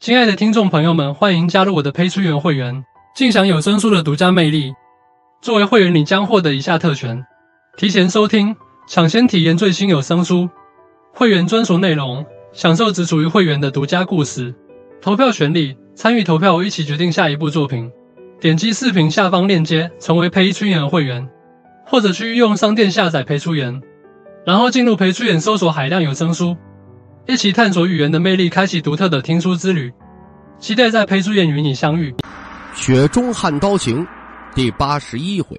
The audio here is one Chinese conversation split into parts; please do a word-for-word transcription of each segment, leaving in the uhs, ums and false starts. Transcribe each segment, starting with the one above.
亲爱的听众朋友们，欢迎加入我的陪书员会员，尽享有声书的独家魅力。作为会员，你将获得以下特权：提前收听，抢先体验最新有声书；会员专属内容，享受只属于会员的独家故事；投票权利，参与投票一起决定下一部作品。点击视频下方链接，成为陪书员会员，或者去御用商店下载陪书员，然后进入陪书员搜索海量有声书。一起探索语言的魅力，开启独特的听书之旅。期待在陪书员与你相遇。 雪中悍刀行第八十一回。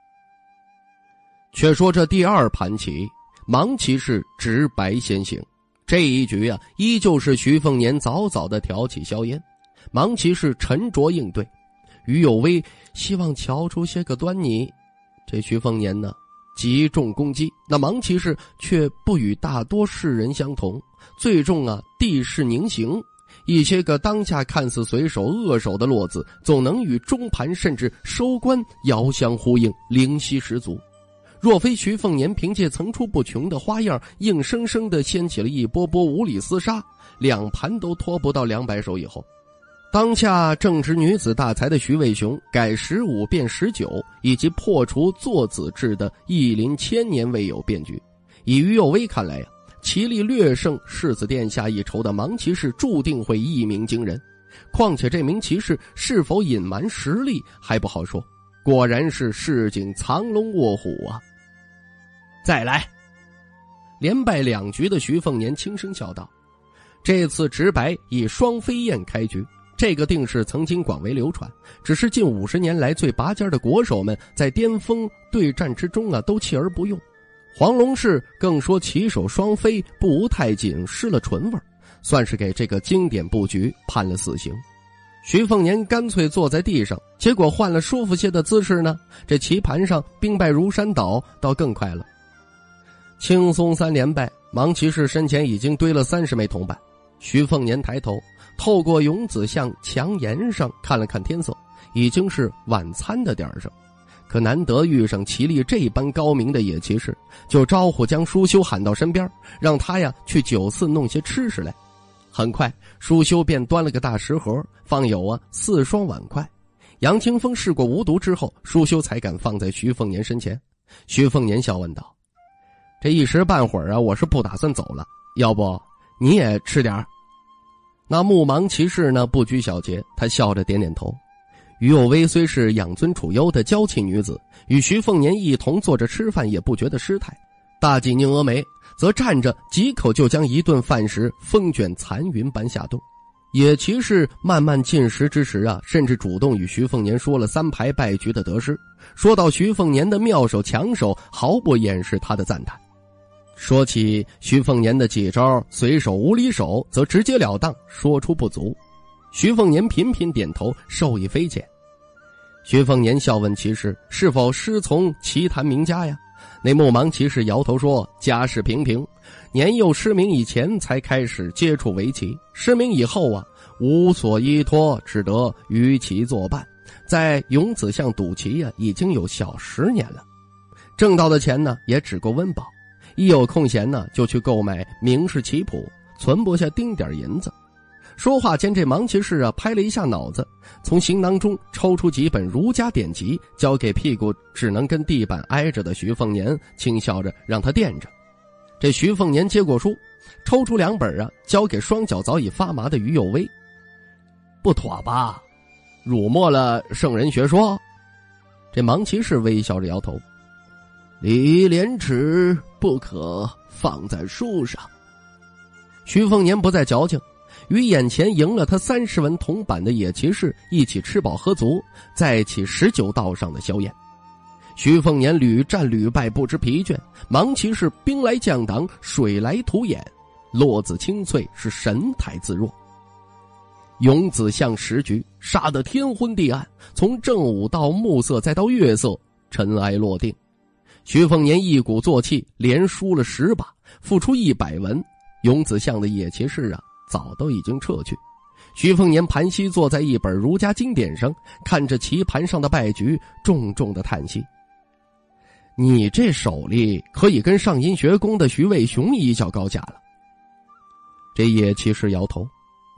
却说这第二盘棋，盲骑士直白先行。这一局啊，依旧是徐凤年早早的挑起硝烟，盲骑士沉着应对。于有为希望瞧出些个端倪，这徐凤年呢极重攻击，那盲骑士却不与大多士人相同，最重啊地势凝形。一些个当下看似随手扼手的落子，总能与中盘甚至收官遥相呼应，灵犀十足。若非徐凤年凭借层出不穷的花样，硬生生地掀起了一波波无理厮杀，两盘都拖不到两百手以后。当下正值女子大才的徐渭雄改十五变十九，以及破除坐子制的义林千年未有变局。以于右威看来啊，棋力略胜世子殿下一筹的盲骑士注定会一鸣惊人。况且这名骑士是否隐瞒实力还不好说，果然是市井藏龙卧虎啊！再来！连败两局的徐凤年轻声笑道：“这次直白以双飞燕开局。”这个定式曾经广为流传，只是近五十年来最拔尖的国手们在巅峰对战之中啊，都弃而不用。黄龙士更说棋手双飞不无太紧，失了纯味，算是给这个经典布局判了死刑。徐凤年干脆坐在地上，结果换了舒服些的姿势呢，这棋盘上兵败如山倒，倒更快了。轻松三连败，盲骑士身前已经堆了三十枚铜板。徐凤年抬头透过永子巷墙檐上看了看天色，已经是晚餐的点上。可难得遇上棋力这般高明的野骑士，就招呼将舒修喊到身边，让他呀去酒肆弄些吃食来。很快舒修便端了个大食盒，放有啊四双碗筷。杨清风试过无毒之后，舒修才敢放在徐凤年身前。徐凤年笑问道：“这一时半会儿啊，我是不打算走了，要不你也吃点儿？”那目盲骑士呢不拘小节，他笑着点点头。于有为虽是养尊处优的娇气女子，与徐凤年一同坐着吃饭也不觉得失态。大姐宁峨眉则站着几口就将一顿饭食风卷残云般下肚。野骑士慢慢进食之时啊，甚至主动与徐凤年说了三牌败局的得失，说到徐凤年的妙手强手，毫不掩饰他的赞叹。说起徐凤年的几招随手无离手，则直截了当说出不足。徐凤年频频点头，受益匪浅。徐凤年笑问骑士是否师从棋坛名家呀？那目盲骑士摇头说：“家世平平，年幼失明以前才开始接触围棋，失明以后啊，无所依托，只得与其作伴。在永子巷赌棋呀、啊，已经有小十年了，挣到的钱呢，也只够温饱。一有空闲呢，就去购买名士棋谱，存不下丁点银子。”说话间，这盲骑士啊拍了一下脑子，从行囊中抽出几本儒家典籍，交给屁股只能跟地板挨着的徐凤年，轻笑着让他垫着。这徐凤年接过书，抽出两本啊，交给双脚早已发麻的于有为。不妥吧？辱没了圣人学说？这盲骑士微笑着摇头。礼义廉耻不可放在书上。徐凤年不再矫情，与眼前赢了他三十文铜板的野骑士一起吃饱喝足，再起十九道上的硝烟。徐凤年屡战屡败，不知疲倦。盲骑士兵来将挡，水来土掩，落子清脆，是神态自若。永子巷十局杀得天昏地暗，从正午到暮色再到月色，尘埃落定。徐凤年一鼓作气，连输了十把，付出一百文。永子巷的野骑士啊，早都已经撤去。徐凤年盘膝坐在一本儒家经典上，看着棋盘上的败局，重重的叹息：“你这手力可以跟上阴学宫的徐渭雄一较高下了。”这野骑士摇头：“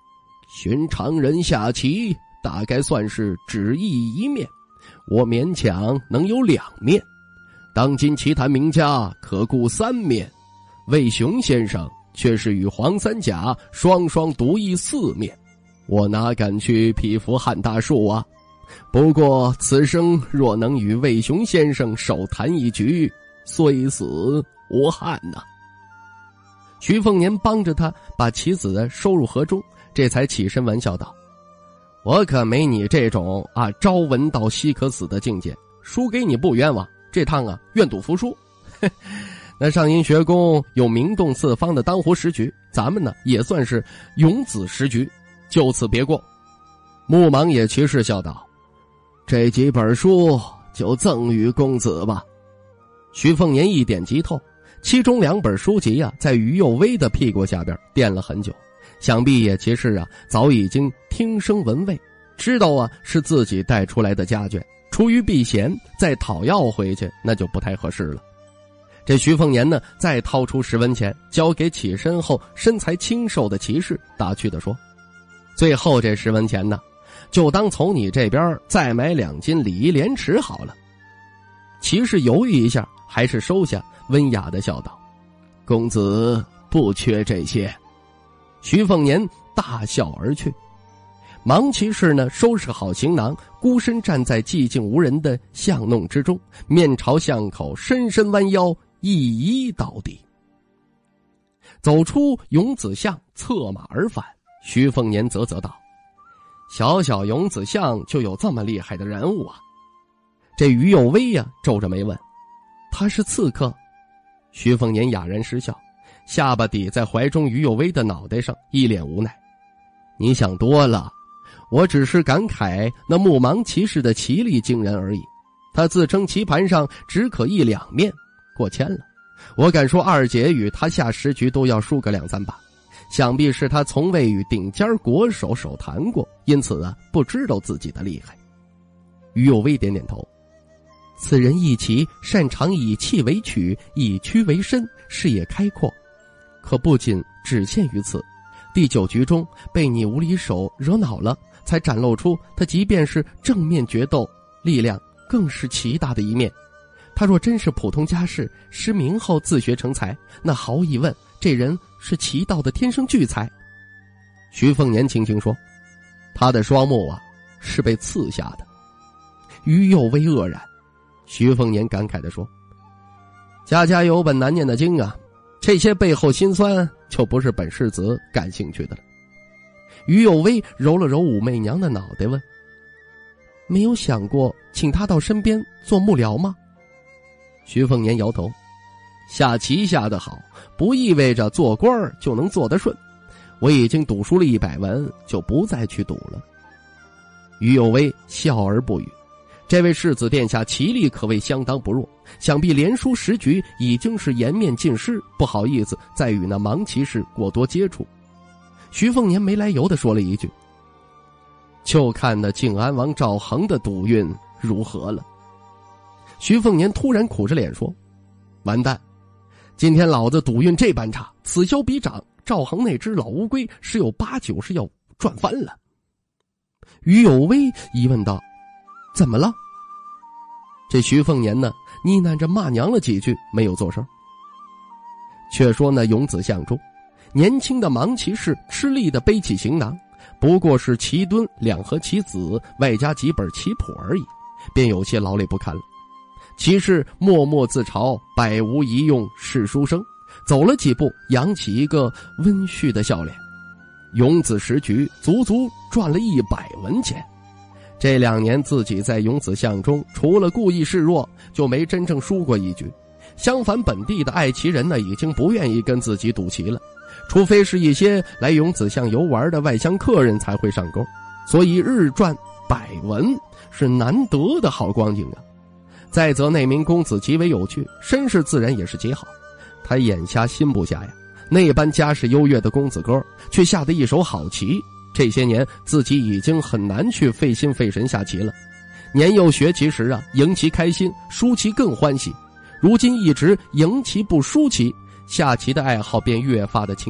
寻常人下棋大概算是只义一面，我勉强能有两面。当今棋坛名家可顾三面，魏雄先生却是与黄三甲双双独艺四面，我哪敢去匹夫撼大树啊！不过此生若能与魏雄先生手谈一局，虽死无憾呐、啊。徐凤年帮着他把棋子收入盒中，这才起身玩笑道：“我可没你这种啊朝闻道夕可死的境界，输给你不冤枉，这趟啊愿赌服输。那上阴学宫有名动四方的当湖十局，咱们呢也算是勇子十局，就此别过。”穆芒也骑士笑道：“这几本书就赠与公子吧。”徐凤年一点即透，其中两本书籍啊，在于右威的屁股下边垫了很久，想必也其实啊早已经听声闻味，知道啊是自己带出来的家眷，出于避嫌再讨要回去那就不太合适了。这徐凤年呢再掏出十文钱交给起身后身材清瘦的骑士，打趣地说：“最后这十文钱呢，就当从你这边再买两斤礼仪莲池好了。”骑士犹豫一下，还是收下，温雅地笑道：“公子不缺这些。”徐凤年大笑而去。盲骑士呢收拾好行囊，孤身站在寂静无人的巷弄之中，面朝巷口深深弯腰，一揖到底。走出永子巷，策马而返。徐凤年啧啧道：“小小永子巷就有这么厉害的人物啊！”这于右威呀、啊、皱着眉问：“他是刺客？”徐凤年哑然失笑，下巴抵在怀中于右威的脑袋上，一脸无奈：“你想多了，我只是感慨那木盲骑士的棋力惊人而已。他自称棋盘上只可一两面，过谦了。我敢说二姐与他下十局都要输个两三把，想必是他从未与顶尖国手手谈过，因此啊不知道自己的厉害。”于右威点点头：“此人一棋擅长以气为曲，以曲为身，视野开阔，可不仅只限于此。第九局中被你无理手惹恼了，才展露出他即便是正面决斗，力量更是奇大的一面。他若真是普通家世，失明后自学成才，那毫无疑问，这人是棋道的天生巨才。”徐凤年轻轻说：“他的双目啊，是被刺下的。”于右威愕然。徐凤年感慨地说：“家家有本难念的经啊，这些背后辛酸就不是本世子感兴趣的了。”于右威揉了揉武媚娘的脑袋问：“没有想过请他到身边做幕僚吗？”徐凤年摇头：“下棋下得好，不意味着做官就能做得顺。我已经赌输了一百文，就不再去赌了。”于右威笑而不语。这位世子殿下棋力可谓相当不弱，想必连输十局已经是颜面尽失，不好意思再与那盲骑士过多接触。徐凤年没来由地说了一句：“就看那靖安王赵恒的赌运如何了。”徐凤年突然苦着脸说：“完蛋，今天老子赌运这般差，此消彼长，赵恒那只老乌龟十有八九是要赚翻了。”于有威疑问道：“怎么了？”这徐凤年呢呢喃着骂娘了几句，没有作声。却说那永子巷中，年轻的盲骑士吃力地背起行囊，不过是棋墩两盒棋子外加几本棋谱而已，便有些劳累不堪了。骑士默默自嘲，百无一用是书生，走了几步，扬起一个温煦的笑脸。永子十局足足赚了一百文钱。这两年自己在永子巷中除了故意示弱，就没真正输过一局。相反，本地的爱棋人呢，已经不愿意跟自己赌棋了，除非是一些来永子巷游玩的外乡客人才会上钩。所以日赚百文是难得的好光景啊。再则那名公子极为有趣，身世自然也是极好。他眼瞎心不瞎呀，那般家世优越的公子哥却下得一手好棋。这些年自己已经很难去费心费神下棋了。年幼学棋时啊，赢棋开心，输棋更欢喜。如今一直赢棋不输棋，下棋的爱好便越发的清淡，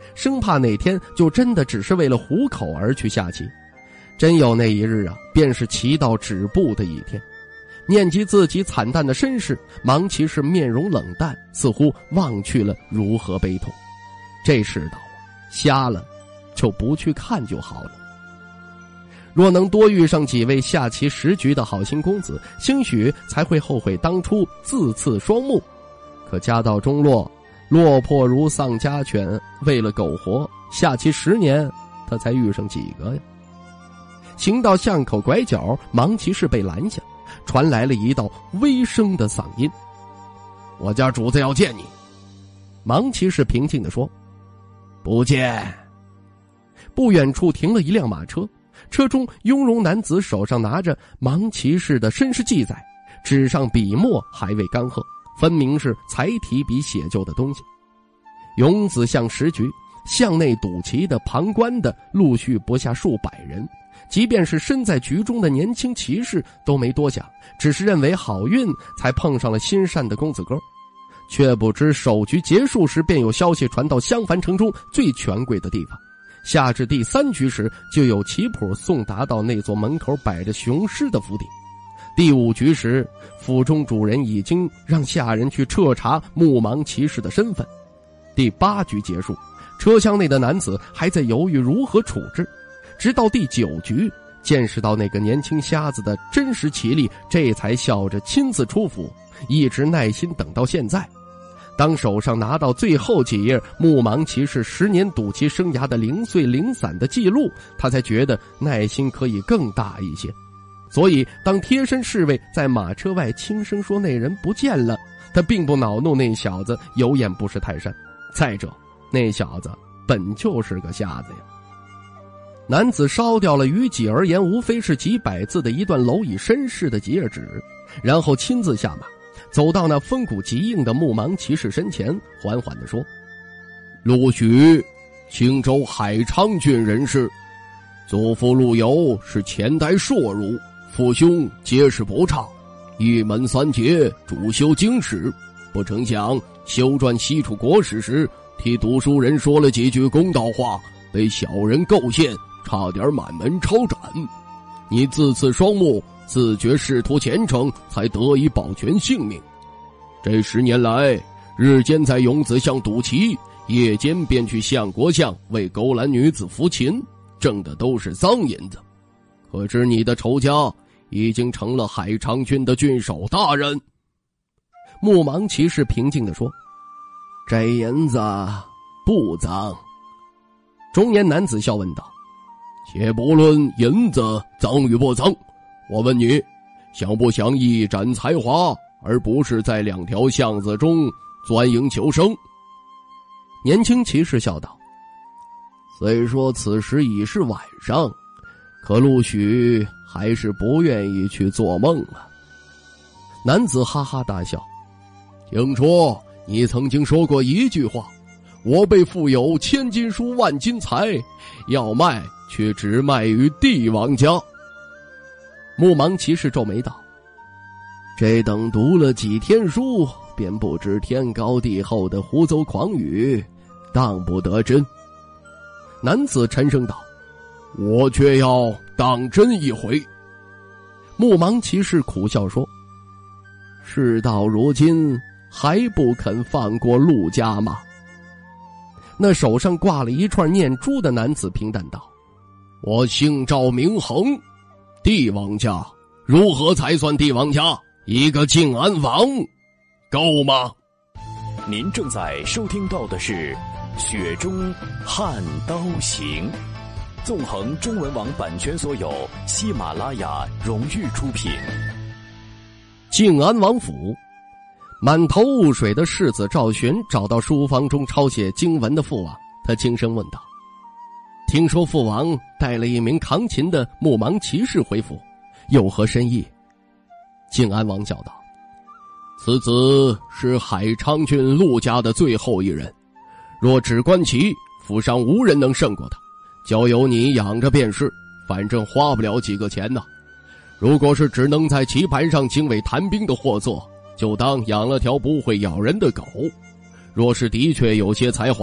生怕哪天就真的只是为了糊口而去下棋。真有那一日啊，便是棋到止步的一天。念及自己惨淡的身世，芒骑士面容冷淡，似乎忘去了如何悲痛。这世道啊，瞎了就不去看就好了。若能多遇上几位下棋识局的好心公子，兴许才会后悔当初自刺双目。可家道中落，落魄如丧家犬，为了苟活，下棋十年，他才遇上几个呀？行到巷口拐角，芒骑士被拦下，传来了一道微声的嗓音：“我家主子要见你。”芒骑士平静地说：“不见。”不远处停了一辆马车，车中雍容男子手上拿着芒骑士的身世记载，纸上笔墨还未干涸，分明是才提笔写就的东西。雍子巷时局，巷内赌棋的、旁观的陆续不下数百人，即便是身在局中的年轻骑士都没多想，只是认为好运才碰上了心善的公子哥。却不知首局结束时，便有消息传到襄樊城中最权贵的地方。下至第三局时，就有棋谱送达到那座门口摆着雄狮的府邸。第五局时，府中主人已经让下人去彻查木芒骑士的身份。第八局结束，车厢内的男子还在犹豫如何处置，直到第九局见识到那个年轻瞎子的真实棋力，这才笑着亲自出府，一直耐心等到现在。当手上拿到最后几页木芒骑士十年赌棋生涯的零碎零散的记录，他才觉得耐心可以更大一些。所以当贴身侍卫在马车外轻声说那人不见了，他并不恼怒那小子有眼不识泰山。再者，那小子本就是个瞎子呀。男子烧掉了于己而言无非是几百字的一段蝼蚁身世的几页纸，然后亲自下马，走到那风骨极硬的木芒骑士身前，缓缓地说：“陆许，青州海昌郡人士，祖父陆游是前代硕儒，父兄皆是不差，一门三杰，主修经史。不成想修撰西楚国史时，替读书人说了几句公道话，被小人构陷，差点满门抄斩。你自刺双目，自觉仕途前程，才得以保全性命。这十年来，日间在永子巷赌棋，夜间便去相国巷为勾栏女子抚琴，挣的都是脏银子。可知你的仇家已经成了海昌郡的郡守大人。”木芒骑士平静地说：“这银子不脏。”中年男子笑问道：“且不论银子脏与不脏，我问你，想不想一展才华，而不是在两条巷子中钻营求生？”年轻骑士笑道：“虽说此时已是晚上，可陆许还是不愿意去做梦啊。”男子哈哈大笑：“听说你曾经说过一句话，我辈富有千金书万金财，要卖却只卖于帝王家。”木芒骑士皱眉道：“这等读了几天书，便不知天高地厚的胡诌狂语，当不得真。”男子沉声道：“我却要当真一回。”木芒骑士苦笑说：“事到如今，还不肯放过陆家吗？”那手上挂了一串念珠的男子平淡道：“我姓赵名恒，帝王家，如何才算帝王家？一个靖安王，够吗？” 您正在收听到的是《雪中悍刀行》，纵横中文网版权所有，喜马拉雅荣誉出品。 靖安王府，满头雾水的世子赵玄找到书房中抄写经文的父王，他轻声问道：“听说父王带了一名扛琴的木芒骑士回府，有何深意？”靖安王笑道：“此子是海昌郡陆家的最后一人，若只观棋，府上无人能胜过他，交由你养着便是，反正花不了几个钱呢。如果是只能在棋盘上经纬谈兵的货色，就当养了条不会咬人的狗；若是的确有些才华，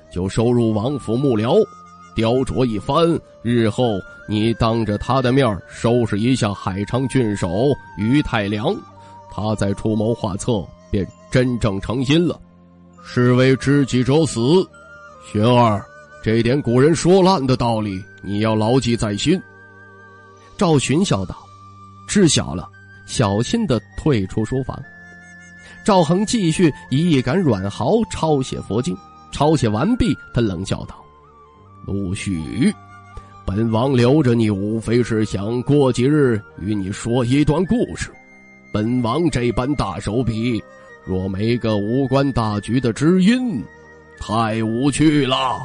就收入王府幕僚，雕琢一番，日后你当着他的面收拾一下海昌郡守于太良，他再出谋划策，便真正成心了。是为知己者死，玄儿，这点古人说烂的道理，你要牢记在心。赵寻笑道：知晓了，小心地退出书房。赵恒继续以一杆软毫抄写佛经，抄写完毕，他冷笑道：陆续，本王留着你无非是想过几日与你说一段故事。本王这般大手笔，若没个无关大局的知音，太无趣了。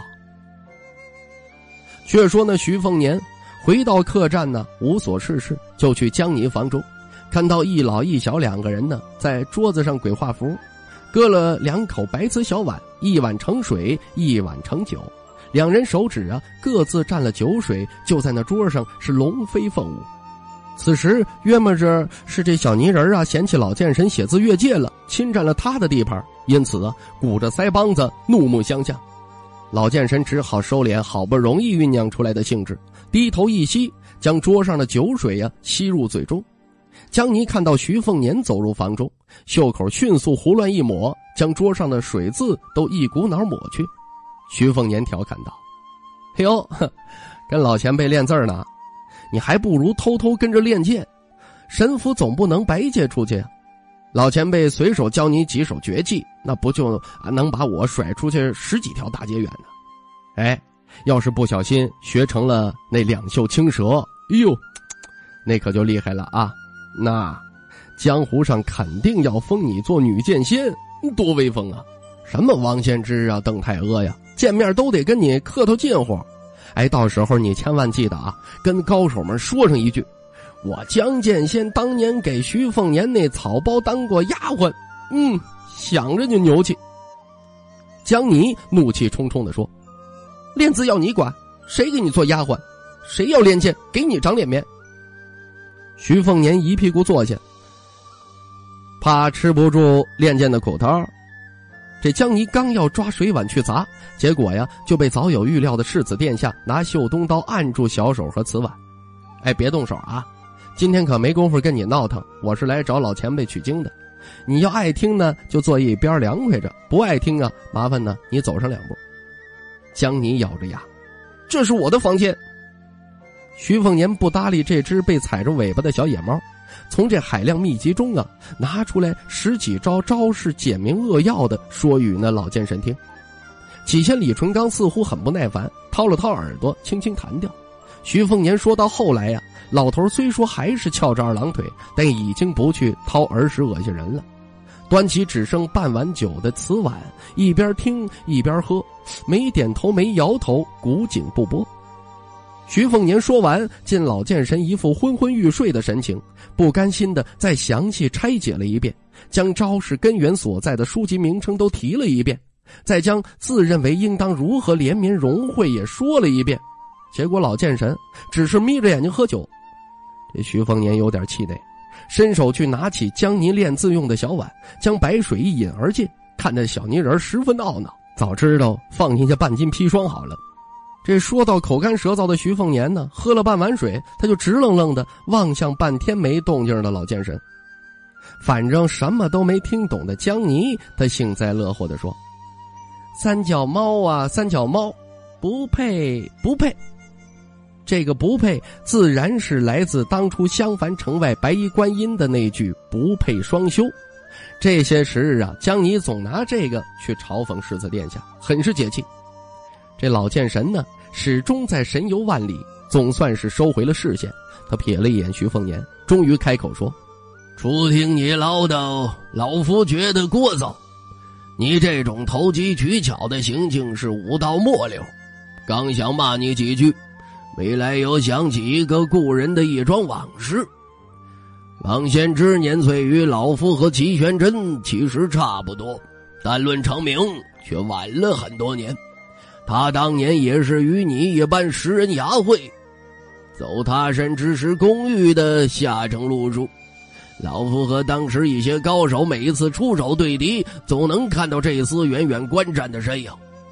却说那徐凤年回到客栈呢，无所事事，就去江泥房中，看到一老一小两个人呢，在桌子上鬼画符，搁了两口白瓷小碗，一碗盛水，一碗盛酒，两人手指啊各自蘸了酒水，就在那桌上是龙飞凤舞。此时约摸着是这小泥人啊嫌弃老剑神写字越界了，侵占了他的地盘，因此啊鼓着腮帮子怒目相向。老剑神只好收敛好不容易酝酿出来的兴致，低头一吸，将桌上的酒水呀、啊、吸入嘴中。江泥看到徐凤年走入房中，袖口迅速胡乱一抹，将桌上的水渍都一股脑抹去。徐凤年调侃道：嘿呦，跟老前辈练字呢，你还不如偷偷跟着练剑，神符总不能白借出去啊！老前辈随手教你几手绝技，那不就能把我甩出去十几条大街远呢？哎，要是不小心学成了那两袖青蛇，哎呦，那可就厉害了啊！那江湖上肯定要封你做女剑仙，多威风啊！什么王献之啊、邓太阿呀，见面都得跟你客套近乎。哎，到时候你千万记得啊，跟高手们说上一句：我江剑仙当年给徐凤年那草包当过丫鬟。嗯，想着就牛气。江泥怒气冲冲地说：练字要你管，谁给你做丫鬟？谁要练剑，给你长脸面。徐凤年一屁股坐下，怕吃不住练剑的苦头。这江泥刚要抓水碗去砸，结果呀就被早有预料的世子殿下拿绣东刀按住小手和瓷碗。哎，别动手啊，今天可没工夫跟你闹腾，我是来找老前辈取经的。你要爱听呢，就坐一边凉快着；不爱听啊，麻烦呢你走上两步。江泥咬着牙：这是我的房间。徐凤年不搭理这只被踩着尾巴的小野猫，从这海量秘籍中啊拿出来十几招招式简明扼要的说与那老剑神听。起先李淳刚似乎很不耐烦，掏了掏耳朵轻轻弹掉。徐凤年说到后来呀、啊，老头虽说还是翘着二郎腿，但已经不去掏儿时恶心人了。端起只剩半碗酒的瓷碗，一边听一边喝，没点头没摇头，古井不波。徐凤年说完，见老剑神一副昏昏欲睡的神情，不甘心的再详细拆解了一遍，将招式根源所在的书籍名称都提了一遍，再将自认为应当如何怜悯融会也说了一遍。结果老剑神只是眯着眼睛喝酒。这徐凤年有点气馁，伸手去拿起江泥练字用的小碗，将白水一饮而尽，看着小泥人十分懊恼，早知道放进去半斤砒霜好了。这说到口干舌燥的徐凤年呢，喝了半碗水，他就直愣愣的望向半天没动静的老剑神。反正什么都没听懂的江泥，他幸灾乐祸地说：三脚猫啊三脚猫，不配不配。这个不配自然是来自当初襄樊城外白衣观音的那句不配双修。这些时日啊，江泥总拿这个去嘲讽世子殿下，很是解气。这老剑神呢，始终在神游万里，总算是收回了视线。他瞥了一眼徐凤年，终于开口说：初听你唠叨，老夫觉得聒噪。你这种投机取巧的行径是武道末流，刚想骂你几句，未来又想起一个故人的一桩往事。王献之年岁与老夫和齐玄真其实差不多，但论成名却晚了很多年。他当年也是与你一般识人雅会，走他山之时公寓的下乘路数。老夫和当时一些高手每一次出手对敌，总能看到这丝远远观战的身影。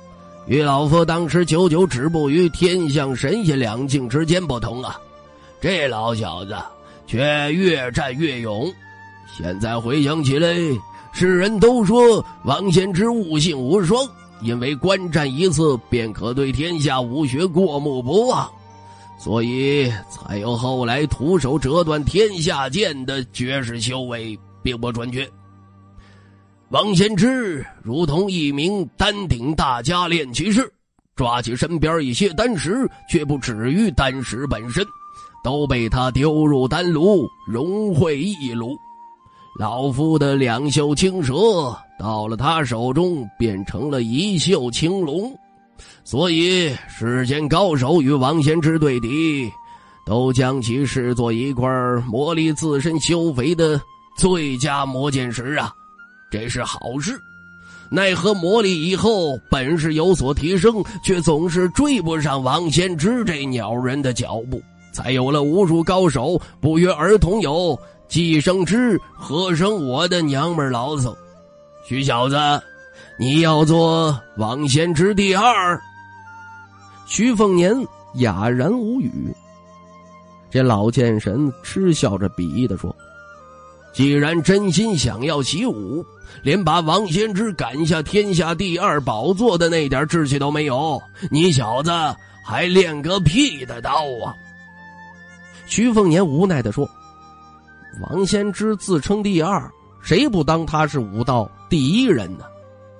与老夫当时久久止步于天象神仙两境之间不同啊，这老小子却越战越勇。现在回想起来，世人都说王献之悟性无双，因为观战一次便可对天下武学过目不忘，所以才有后来徒手折断天下剑的绝世修为，并不准确。王献之如同一名丹鼎大家练骑士，抓起身边一些丹石，却不止于丹石本身，都被他丢入丹炉融会一炉。老夫的两袖青蛇到了他手中变成了一袖青龙，所以世间高手与王献之对敌，都将其视作一块磨砺自身修为的最佳磨剑石啊，这是好事。奈何磨砺以后本事有所提升，却总是追不上王献之这鸟人的脚步，才有了无数高手不约而同有既生枝何生我的娘们牢骚。徐小子，你要做王献之第二？ 徐凤年哑然无语。这老剑神嗤笑着鄙夷地说， 既然真心想要习武，连把王献之赶下天下第二宝座的那点志气都没有，你小子还练个屁的刀啊！ 徐凤年无奈地说，王献之自称第二，谁不当他是武道第一人呢？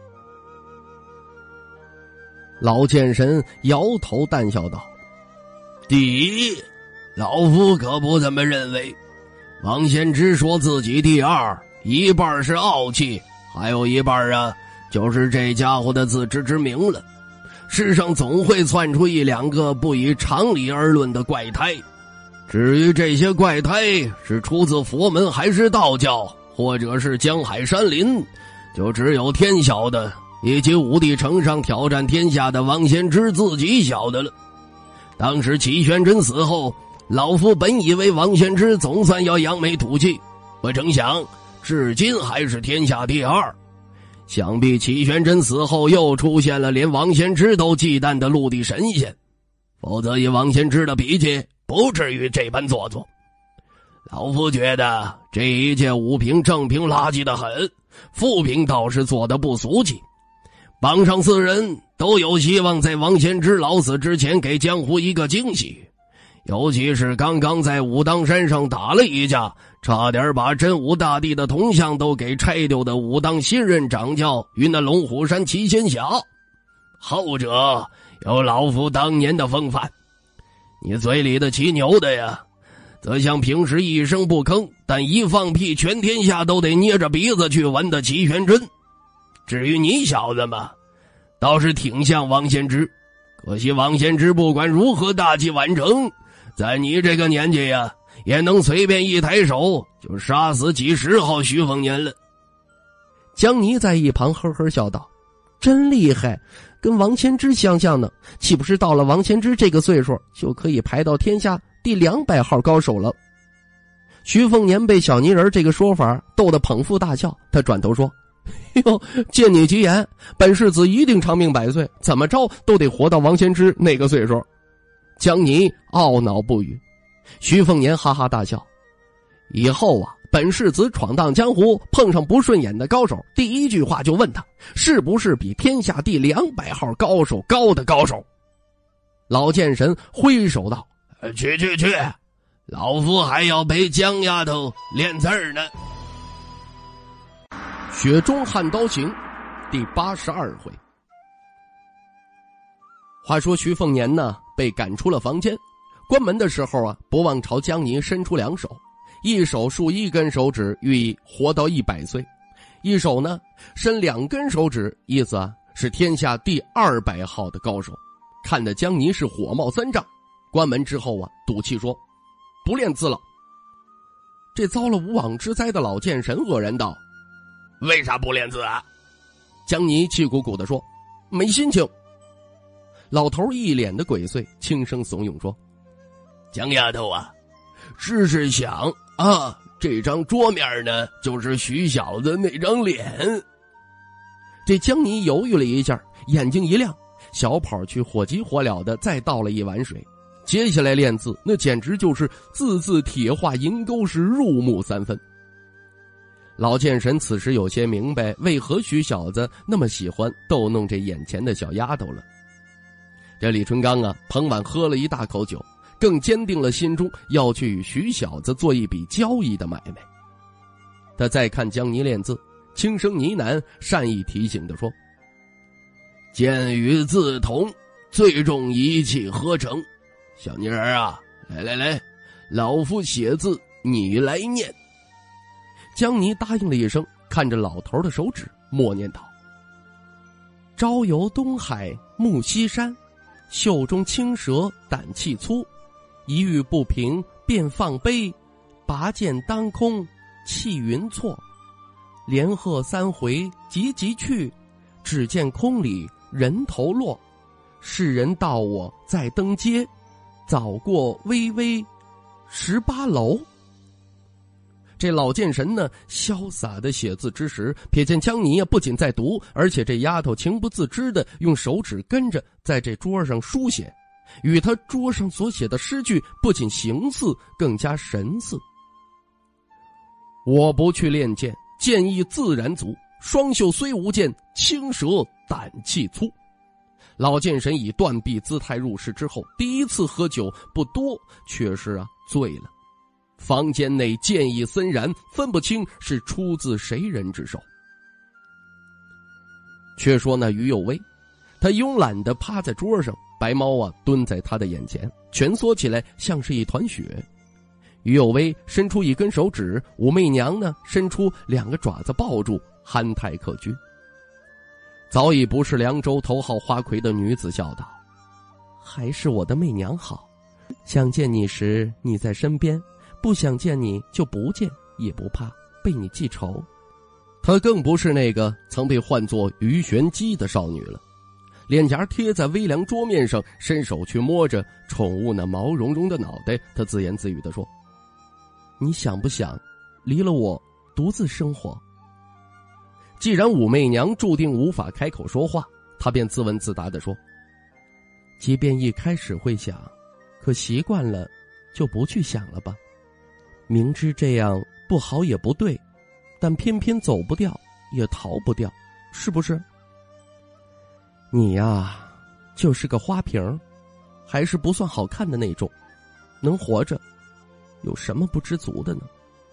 老剑神摇头淡笑道，第一，老夫可不这么认为。王献之说自己第二，一半是傲气，还有一半啊，就是这家伙的自知之明了。世上总会窜出一两个不以常理而论的怪胎，至于这些怪胎是出自佛门还是道教，或者是江海山林，就只有天晓得，以及五帝城上挑战天下的王献之自己晓得了。当时齐玄真死后，老夫本以为王献之总算要扬眉吐气，不成想至今还是天下第二。想必齐玄真死后又出现了连王献之都忌惮的陆地神仙，否则以王献之的脾气不至于这般做作。老夫觉得这一切武评正评垃圾得很，负评倒是做得不俗气。榜上四人都有希望在王献之老死之前给江湖一个惊喜，尤其是刚刚在武当山上打了一架，差点把真武大帝的铜像都给拆掉的武当新任掌教与那龙虎山齐仙侠，后者有老夫当年的风范。你嘴里的骑牛的呀，则像平时一声不吭，但一放屁全天下都得捏着鼻子去闻的齐玄真。至于你小子嘛，倒是挺像王献之，可惜王献之不管如何大器晚成，在你这个年纪呀，也能随便一抬手就杀死几十号徐凤年了。 江泥在一旁呵呵笑道，真厉害，跟王献之相像呢，岂不是到了王献之这个岁数就可以排到天下第两百号高手了？徐凤年被小泥人这个说法逗得捧腹大笑，他转头说，哟，见你吉言，本世子一定长命百岁，怎么着都得活到王献之那个岁数。江泥懊恼不语。徐凤年哈哈大笑，以后啊，本世子闯荡江湖碰上不顺眼的高手，第一句话就问他是不是比天下第两百号高手高的高手。老剑神挥手道， 去去去，老夫还要陪江丫头练字儿呢。 雪中悍刀行第八十二回。话说徐凤年呢，被赶出了房间，关门的时候啊，不忘朝江泥伸出两手，一手竖一根手指，寓意活到一百岁；一手呢，伸两根手指，意思啊是天下第二百号的高手。看得江泥是火冒三丈，关门之后啊，赌气说：“不练字了。”这遭了无妄之灾的老剑神愕然道：“ 为啥不练字啊？” 江泥气鼓鼓地说：“没心情。”老头一脸的鬼祟，轻声怂恿说：“ 江丫头啊，试试想啊，这张桌面呢，就是徐小子那张脸。” 这江泥犹豫了一下，眼睛一亮， 小跑去火急火燎的再倒了一碗水。接下来练字，那简直就是字字铁画银钩，是入木三分。老剑神此时有些明白为何徐小子那么喜欢逗弄这眼前的小丫头了。这李春刚啊，捧碗喝了一大口酒，更坚定了心中要去与徐小子做一笔交易的买卖。他再看江泥练字，轻声呢喃，善意提醒地说：“剑与字同，最重一气呵成。小妮儿啊，来来来，老夫写字，你来念。”江泥答应了一声，看着老头的手指，默念道：“朝游东海暮西山，袖中青蛇胆气粗，一遇不平便放杯，拔剑当空气云错。连喝三回急急去，只见空里人头落。世人道我在登阶，早过微微十八楼。”这老剑神呢，潇洒的写字之时，瞥见江泥啊不仅在读，而且这丫头情不自知的用手指跟着在这桌上书写，与他桌上所写的诗句不仅形似，更加神似。我不去练剑，剑意自然足，双袖虽无剑，青蛇胆气粗。老剑神以断臂姿态入室之后，第一次喝酒不多，却是啊醉了。房间内剑意森然，分不清是出自谁人之手。却说那于有为，他慵懒地趴在桌上，白猫啊蹲在他的眼前，蜷缩起来像是一团雪。于有为伸出一根手指，武媚娘呢伸出两个爪子抱住，憨态可掬。早已不是凉州头号花魁的女子笑道：“还是我的媚娘好，想见你时你在身边，不想见你就不见，也不怕被你记仇。”她更不是那个曾被唤作于玄机的少女了，脸颊贴在微凉桌面上，伸手去摸着宠物那毛茸茸的脑袋，她自言自语地说：“你想不想离了我独自生活？”既然武媚娘注定无法开口说话，她便自问自答地说：“即便一开始会想，可习惯了就不去想了吧。明知这样不好也不对，但偏偏走不掉也逃不掉，是不是？你呀，就是个花瓶，还是不算好看的那种，能活着有什么不知足的呢？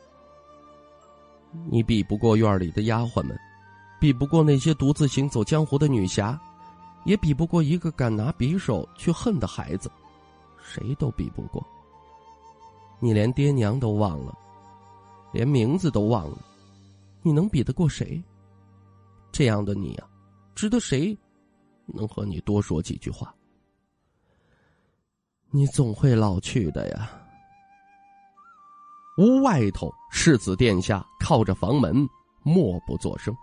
你比不过院里的丫鬟们，比不过那些独自行走江湖的女侠，也比不过一个敢拿匕首去恨的孩子，谁都比不过。你连爹娘都忘了，连名字都忘了，你能比得过谁？这样的你啊，值得谁能和你多说几句话？你总会老去的呀。”屋外头，世子殿下靠着房门，默不作声。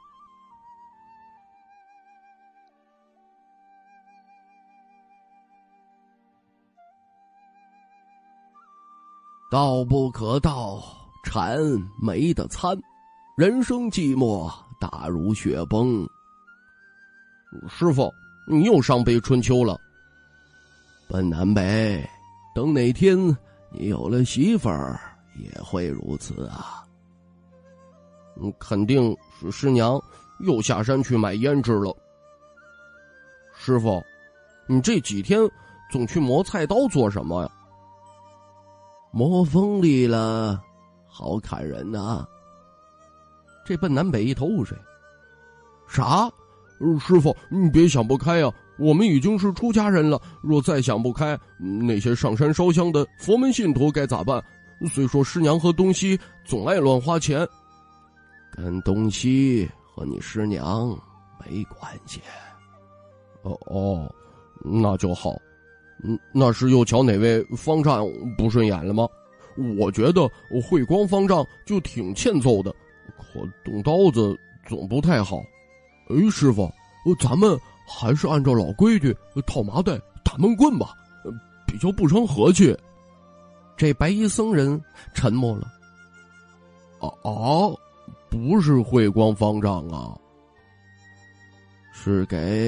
道不可道，禅没得参，人生寂寞，大如雪崩。师傅，你又上背春秋了。笨南北，等哪天你有了媳妇儿，也会如此啊。嗯，肯定是师娘又下山去买胭脂了。师傅，你这几天总去磨菜刀做什么呀？磨锋利了，好砍人呐、啊。这笨南北一头雾水。啥？师傅，你别想不开啊，我们已经是出家人了，若再想不开，那些上山烧香的佛门信徒该咋办？虽说师娘和东西总爱乱花钱，跟东西和你师娘没关系。哦哦，那就好。嗯，那是又瞧哪位方丈不顺眼了吗？我觉得慧光方丈就挺欠揍的，可动刀子总不太好。哎，师傅，咱们还是按照老规矩套麻袋打闷棍吧，比较不成和气。这白衣僧人沉默了。啊啊，不是慧光方丈啊，是给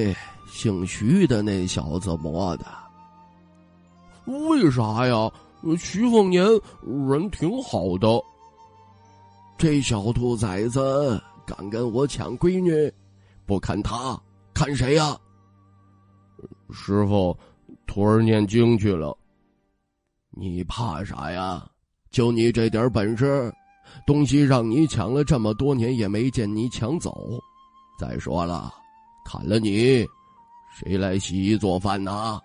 姓徐的那小子磨的。 为啥呀？徐凤年人挺好的。 这小兔崽子敢跟我抢闺女，不看他看谁呀？ 师傅，徒儿念经去了。 你怕啥呀？就你这点本事，东西让你抢了这么多年也没见你抢走。再说了，砍了你，谁来洗衣做饭呢？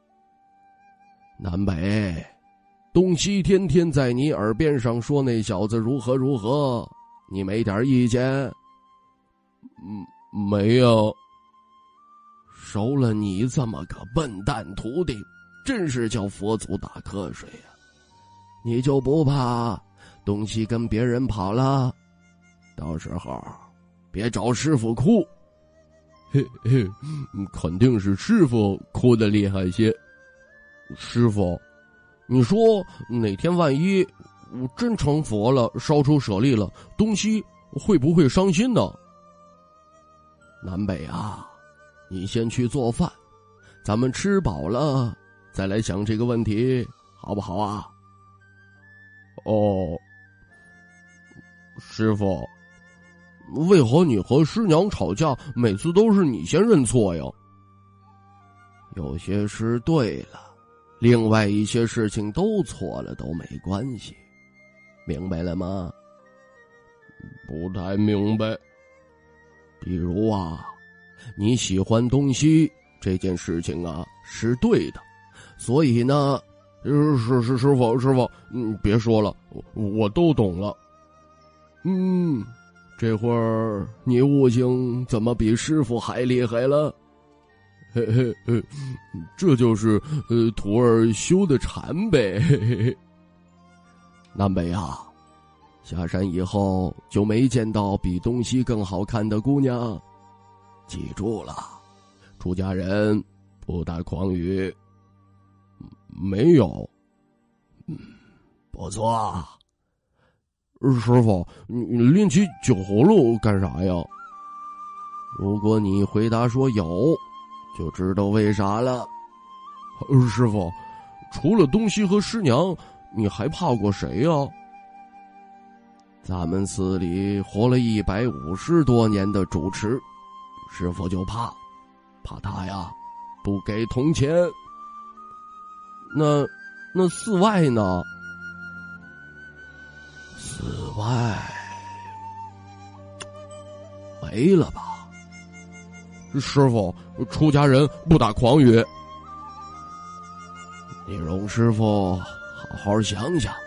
南北，东西天天在你耳边上说那小子如何如何，你没点意见？ 嗯，没有。 收了你这么个笨蛋徒弟，真是叫佛祖打瞌睡呀！你就不怕东西跟别人跑了？到时候别找师傅哭。 嘿嘿，肯定是师傅哭得厉害些。 师傅，你说哪天万一我真成佛了，烧出舍利了，东西会不会伤心呢？南北啊，你先去做饭，咱们吃饱了再来想这个问题，好不好啊？ 哦，师傅， 为何你和师娘吵架，每次都是你先认错呀？有些事对了，另外一些事情都错了都没关系，明白了吗？ 不太明白。 比如啊，你喜欢东西这件事情啊是对的，所以呢， 是是师傅师傅，嗯，别说了，我我都懂了。 嗯，这会儿你悟性怎么比师傅还厉害了？ 嘿嘿嘿，这就是呃徒儿修的禅呗。嘿嘿嘿。 南北啊，下山以后就没见到比东西更好看的姑娘，记住了，出家人不打诳语。 没有。 嗯，不错。 师傅，你拎起酒葫芦干啥呀？ 如果你回答说有，就知道为啥了。 师傅，除了东西和师娘，你还怕过谁呀？ 咱们寺里活了一百五十多年的主持，师傅就怕，怕他呀，不给铜钱。 那那寺外呢？ 寺外没了吧？ 师傅，出家人不打诳语。 你容师傅好好想想。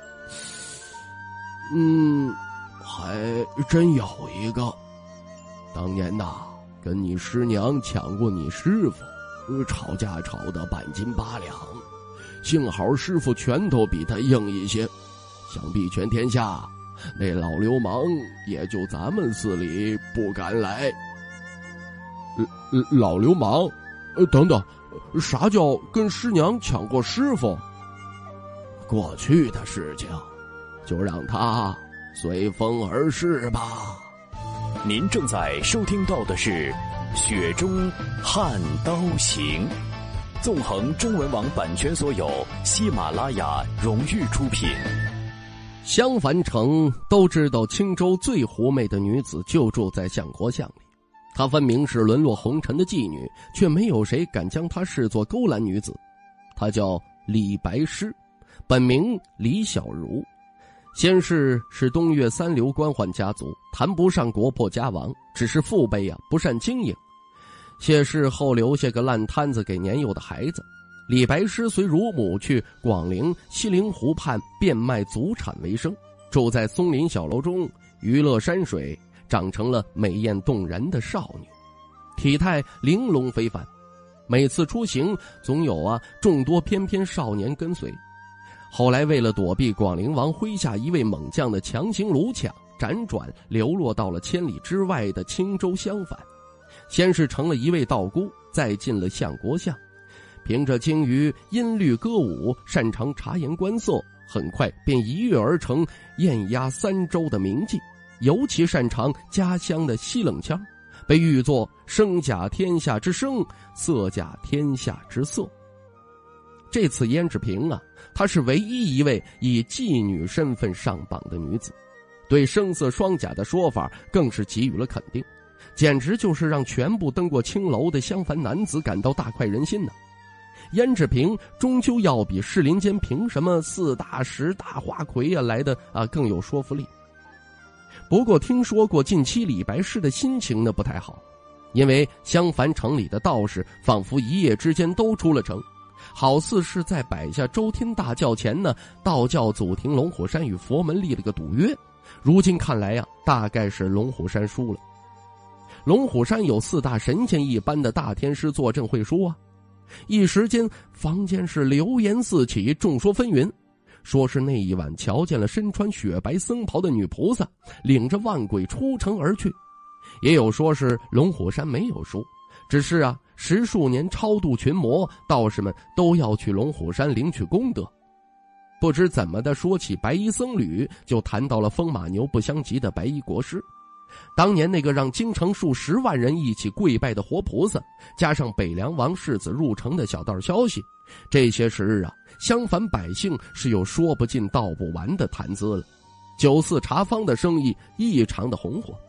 嗯，还真有一个。当年呐，跟你师娘抢过你师傅，吵架吵得半斤八两，幸好师傅拳头比他硬一些，想必全天下那老流氓也就咱们寺里不敢来。 呃、老流氓？呃，等等，啥叫跟师娘抢过师傅？ 过去的事情，就让他随风而逝吧。 您正在收听到的是《雪中悍刀行》，纵横中文网版权所有，喜马拉雅荣誉出品。 襄樊城都知道青州最狐媚的女子就住在相国巷里，她分明是沦落红尘的妓女，却没有谁敢将她视作勾栏女子。她叫李白诗，本名李小如，先世是东岳三流官宦家族，谈不上国破家亡，只是父辈啊不善经营。谢氏后留下个烂摊子给年幼的孩子，李白诗随乳母去广陵西陵湖畔变卖祖产为生，住在松林小楼中，娱乐山水，长成了美艳动人的少女，体态玲珑非凡。每次出行总有啊众多翩翩少年跟随。后来为了躲避广陵王麾下一位猛将的强行掳抢，辗转流落到了千里之外的青州襄樊，先是成了一位道姑，再进了相国巷。凭着精于音律歌舞，擅长察言观色，很快便一跃而成艳压三州的名妓。尤其擅长家乡的西冷腔， 被誉作声甲天下之声，色甲天下之色。这次胭脂萍啊，她是唯一一位以妓女身份上榜的女子，对声色双甲的说法更是给予了肯定，简直就是让全部登过青楼的襄樊男子感到大快人心呢。胭脂萍终究要比士林间凭什么四大十大花魁啊来的啊更有说服力。不过听说过近期李白氏的心情呢不太好，因为襄樊城里的道士仿佛一夜之间都出了城，好似是在摆下周天大教前呢，道教祖庭龙虎山与佛门立了个赌约。如今看来呀、啊，大概是龙虎山输了。龙虎山有四大神仙一般的大天师坐镇会书啊，一时间坊间是流言四起，众说纷纭，说是那一晚瞧见了身穿雪白僧袍的女菩萨领着万鬼出城而去，也有说是龙虎山没有输，只是啊十数年超度群魔，道士们都要去龙虎山领取功德。不知怎么的说起白衣僧侣，就谈到了风马牛不相及的白衣国师，当年那个让京城数十万人一起跪拜的活菩萨，加上北凉王世子入城的小道消息，这些时日啊，襄樊百姓是有说不尽道不完的谈资了。酒肆茶坊的生意异常的红火。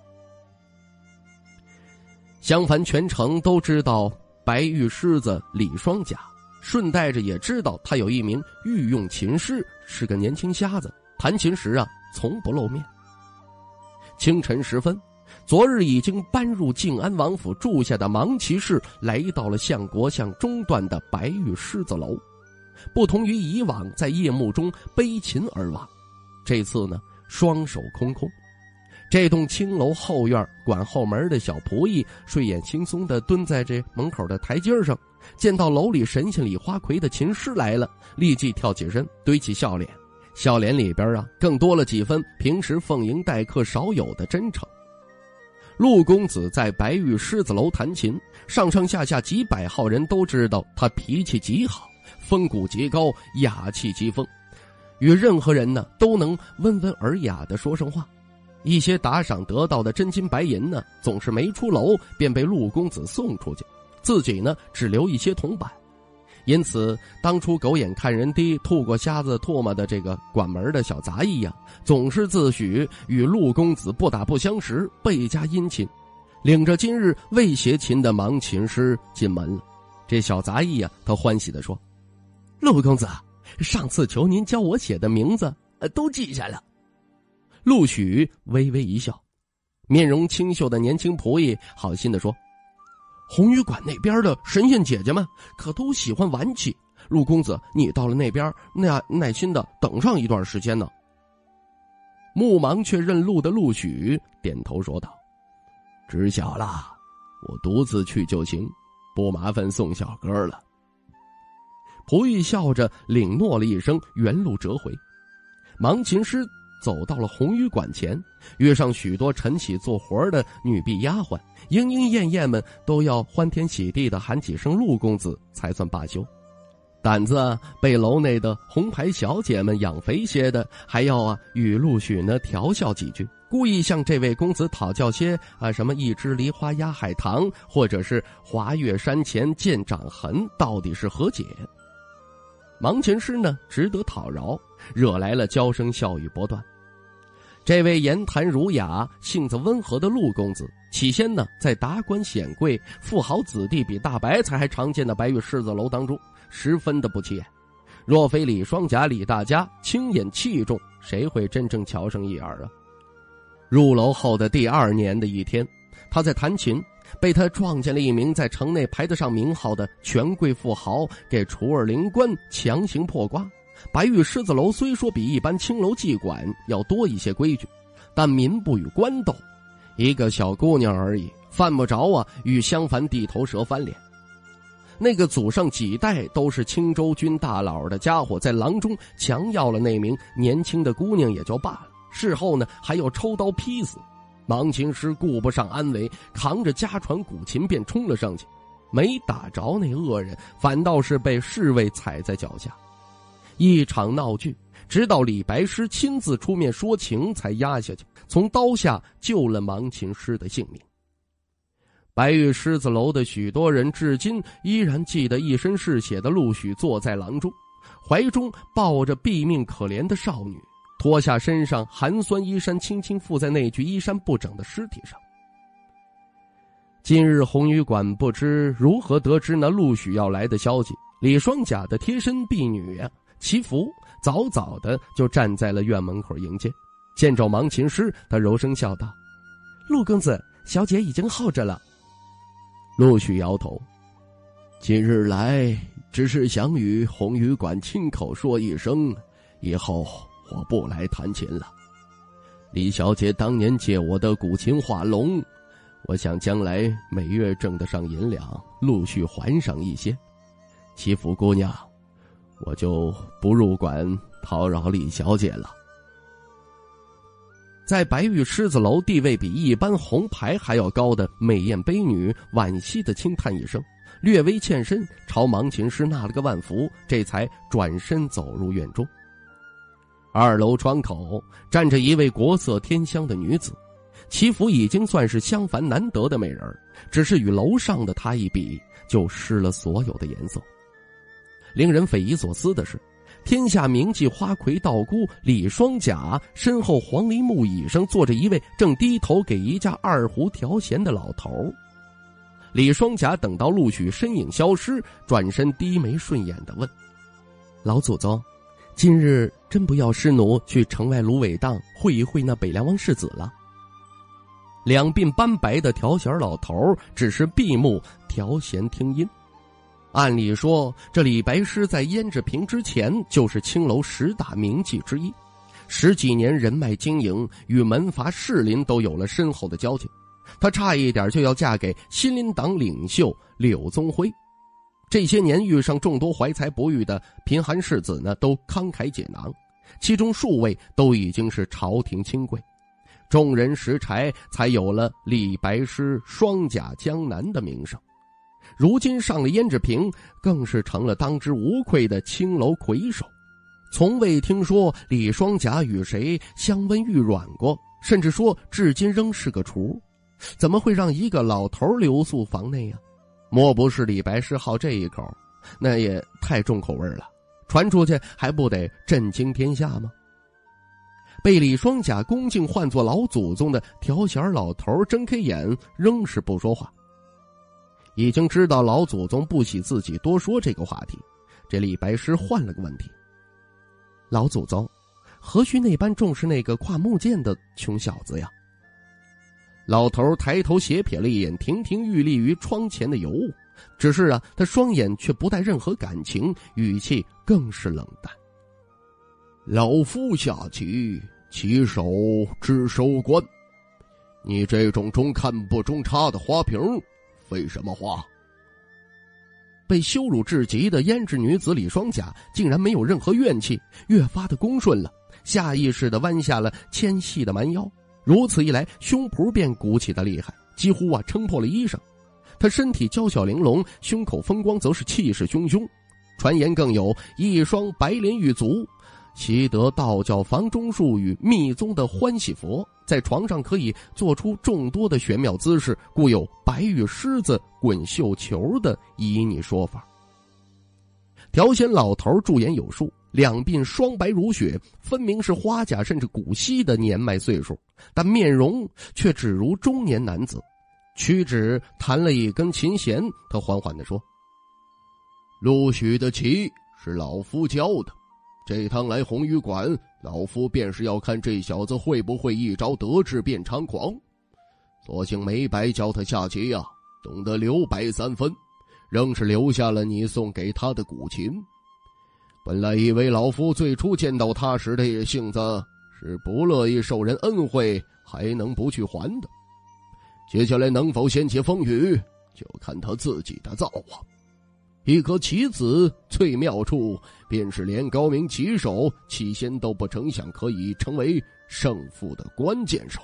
襄樊全城都知道白玉狮子李双甲，顺带着也知道他有一名御用琴师，是个年轻瞎子，弹琴时啊从不露面。清晨时分，昨日已经搬入静安王府住下的芒骑士来到了相国巷中段的白玉狮子楼。不同于以往在夜幕中背琴而往，这次呢双手空空。这栋青楼后院管后门的小仆役睡眼惺忪地蹲在这门口的台阶上，见到楼里神仙李花魁的琴师来了，立即跳起身，堆起笑脸，笑脸里边啊更多了几分平时奉迎待客少有的真诚。陆公子在白玉狮子楼弹琴，上上下下几百号人都知道他脾气极好，风骨极高，雅气极丰，与任何人呢都能温文尔雅地说上话。一些打赏得到的真金白银呢，总是没出楼便被陆公子送出去，自己呢只留一些铜板。因此当初狗眼看人低，吐过瞎子唾沫的这个管门的小杂役呀、啊，总是自诩与陆公子不打不相识，倍加殷勤，领着今日未携琴的盲琴师进门了。这小杂役啊，他欢喜地说：“陆公子，上次求您教我写的名字，呃，都记下了。”陆许微微一笑，面容清秀的年轻仆役好心地说：“红鱼馆那边的神仙姐姐们可都喜欢玩气，陆公子你到了那边那耐心的等上一段时间呢。”目盲却认路的陆许点头说道：“知晓了，我独自去就行，不麻烦宋小哥了。”仆役笑着领诺了一声，原路折回。盲琴师走到了红鱼馆前，遇上许多晨起做活的女婢丫鬟，莺莺燕燕们都要欢天喜地地喊几声陆公子才算罢休。胆子被楼内的红牌小姐们养肥些的，还要啊与陆许呢调笑几句，故意向这位公子讨教些啊什么一枝梨花压海棠，或者是华岳山前见掌痕到底是何解。盲琴师呢只得讨饶，惹来了娇声笑语不断。这位言谈儒雅、性子温和的陆公子，起先呢在达官显贵、富豪子弟比大白菜还常见的白玉狮子楼当中，十分的不起眼。若非李双甲、李大家清眼气重，谁会真正瞧上一眼啊？入楼后的第二年的一天，他在弹琴，被他撞见了一名在城内排得上名号的权贵富豪给除二灵官强行破瓜。白玉狮子楼虽说比一般青楼妓馆要多一些规矩，但民不与官斗，一个小姑娘而已，犯不着啊与襄樊地头蛇翻脸。那个祖上几代都是青州军大佬的家伙，在廊中强要了那名年轻的姑娘也就罢了，事后呢还要抽刀劈死。盲琴师顾不上安危，扛着家传古琴便冲了上去，没打着那恶人，反倒是被侍卫踩在脚下。一场闹剧，直到李白师亲自出面说情才压下去，从刀下救了盲琴师的性命。 白玉狮子楼的许多人至今依然记得一身是血的陆许坐在廊中，怀中抱着毙命可怜的少女，脱下身上寒酸衣衫，轻轻附在那具衣衫不整的尸体上。今日红鱼馆不知如何得知那陆许要来的消息，李双甲的贴身婢女啊祈福早早的就站在了院门口迎接。见着盲琴师，他柔声笑道：“陆公子，小姐已经候着了。”陆许摇头：“今日来只是想与红鱼馆亲口说一声，以后我不来弹琴了。李小姐当年借我的古琴画龙，我想将来每月挣得上银两，陆续还上一些。祈福姑娘，我就不入馆讨扰李小姐了。”在白玉狮子楼地位比一般红牌还要高的美艳悲女惋惜的轻叹一声，略微欠身朝盲琴师纳了个万福，这才转身走入院中。二楼窗口站着一位国色天香的女子，祈福已经算是相凡难得的美人，只是与楼上的她一比，就失了所有的颜色。令人匪夷所思的是，天下名妓花魁道姑李双甲身后黄梨木椅上坐着一位正低头给一架二胡调弦的老头。李双甲等到陆许身影消失，转身低眉顺眼地问：“老祖宗，今日真不要师奴去城外芦苇荡会一会那北凉王世子了？”两鬓斑白的调弦老头只是闭目调弦听音。按理说，这李白师在胭脂瓶之前就是青楼十大名妓之一，十几年人脉经营，与门阀士林都有了深厚的交情。他差一点就要嫁给新林党领袖柳宗辉。这些年遇上众多怀才不遇的贫寒士子呢，都慷慨解囊，其中数位都已经是朝廷亲贵。众人拾柴，才有了李白师双甲江南的名声。如今上了胭脂瓶，更是成了当之无愧的青楼魁首。从未听说李双甲与谁香温玉软过，甚至说至今仍是个雏，怎么会让一个老头留宿房内呀？莫不是李白师好这一口？那也太重口味了，传出去还不得震惊天下吗？被李双甲恭敬唤作老祖宗的调弦老头睁开眼，仍是不说话。已经知道老祖宗不喜自己多说这个话题，这李白师换了个问题：“老祖宗，何须那般重视那个挎木剑的穷小子呀？”老头抬头斜瞥了一眼亭亭玉立于窗前的尤物，只是啊，他双眼却不带任何感情，语气更是冷淡：“老夫下棋，棋手只收官。你这种中看不中差的花瓶，废什么话？”被羞辱至极的胭脂女子李双甲竟然没有任何怨气，越发的恭顺了，下意识地弯下了纤细的蛮腰，如此一来，胸脯便鼓起的厉害，几乎啊撑破了衣裳。她身体娇小玲珑，胸口风光则是气势汹汹，传言更有一双白莲玉足，习得道教房中术与密宗的欢喜佛，在床上可以做出众多的玄妙姿势，故有白玉狮子滚绣球的旖旎说法。调弦老头驻颜有术，两鬓双白如雪，分明是花甲甚至古稀的年迈岁数，但面容却只如中年男子。屈指弹了一根琴弦，他缓缓地说：“陆许的棋是老夫教的，这趟来红鱼馆，老夫便是要看这小子会不会一招得志变猖狂。所幸没白教他下棋呀、啊，懂得留白三分，仍是留下了你送给他的古琴。本来以为老夫最初见到他时的性子是不乐意受人恩惠，还能不去还的。接下来能否掀起风雨，就看他自己的造化。一颗棋子最妙处，便是连高明棋手起先都不曾想可以成为胜负的关键手。”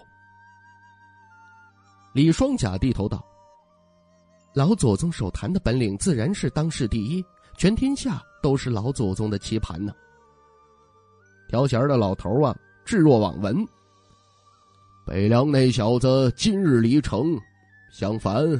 李双甲低头道：“老祖宗手弹的本领自然是当世第一，全天下都是老祖宗的棋盘呢。”调弦的老头啊，置若罔闻：“北凉那小子今日离城，相反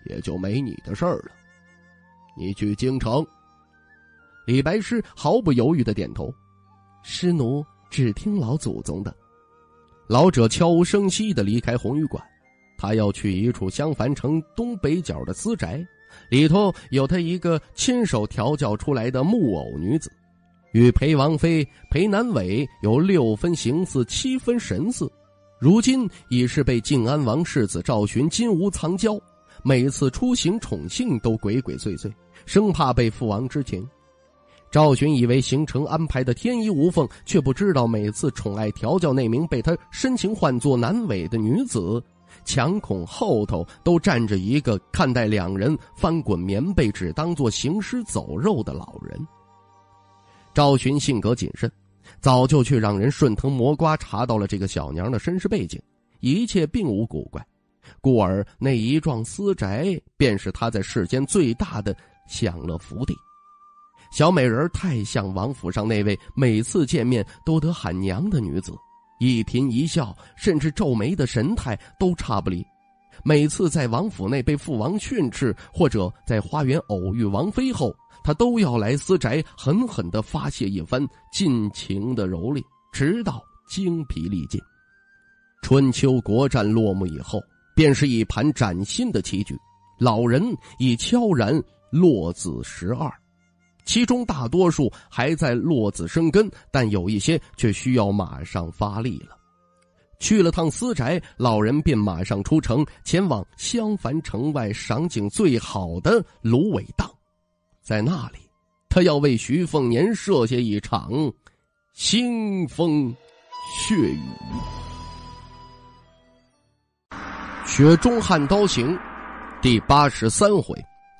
也就没你的事儿了。你去京城。” 李白师毫不犹豫地点头：“师奴只听老祖宗的。”老者悄无声息地离开红玉馆，他要去一处襄樊城东北角的私宅，里头有他一个亲手调教出来的木偶女子，与裴王妃、裴南伟有六分形似，七分神似。如今已是被晋安王世子赵寻金屋藏娇，每次出行宠幸都鬼鬼祟祟，生怕被父王知情。赵寻以为行程安排的天衣无缝，却不知道每次宠爱调教那名被他深情唤作南伟的女子，墙孔后头都站着一个看待两人翻滚棉被只当作行尸走肉的老人。赵寻性格谨慎，早就去让人顺藤摸瓜查到了这个小娘的身世背景，一切并无古怪，故而那一幢私宅便是他在世间最大的享乐福地。小美人太像王府上那位每次见面都得喊娘的女子，一颦一笑甚至皱眉的神态都差不离。每次在王府内被父王训斥，或者在花园偶遇王妃后，他都要来私宅狠狠地发泄一番，尽情的蹂躏，直到精疲力尽。春秋国战落幕以后，便是一盘崭新的棋局，老人已悄然落子十二，其中大多数还在落子生根，但有一些却需要马上发力了。去了趟私宅，老人便马上出城，前往襄樊城外赏景最好的芦苇荡。在那里，他要为徐凤年设下一场腥风血雨。雪中悍刀行第八十三回。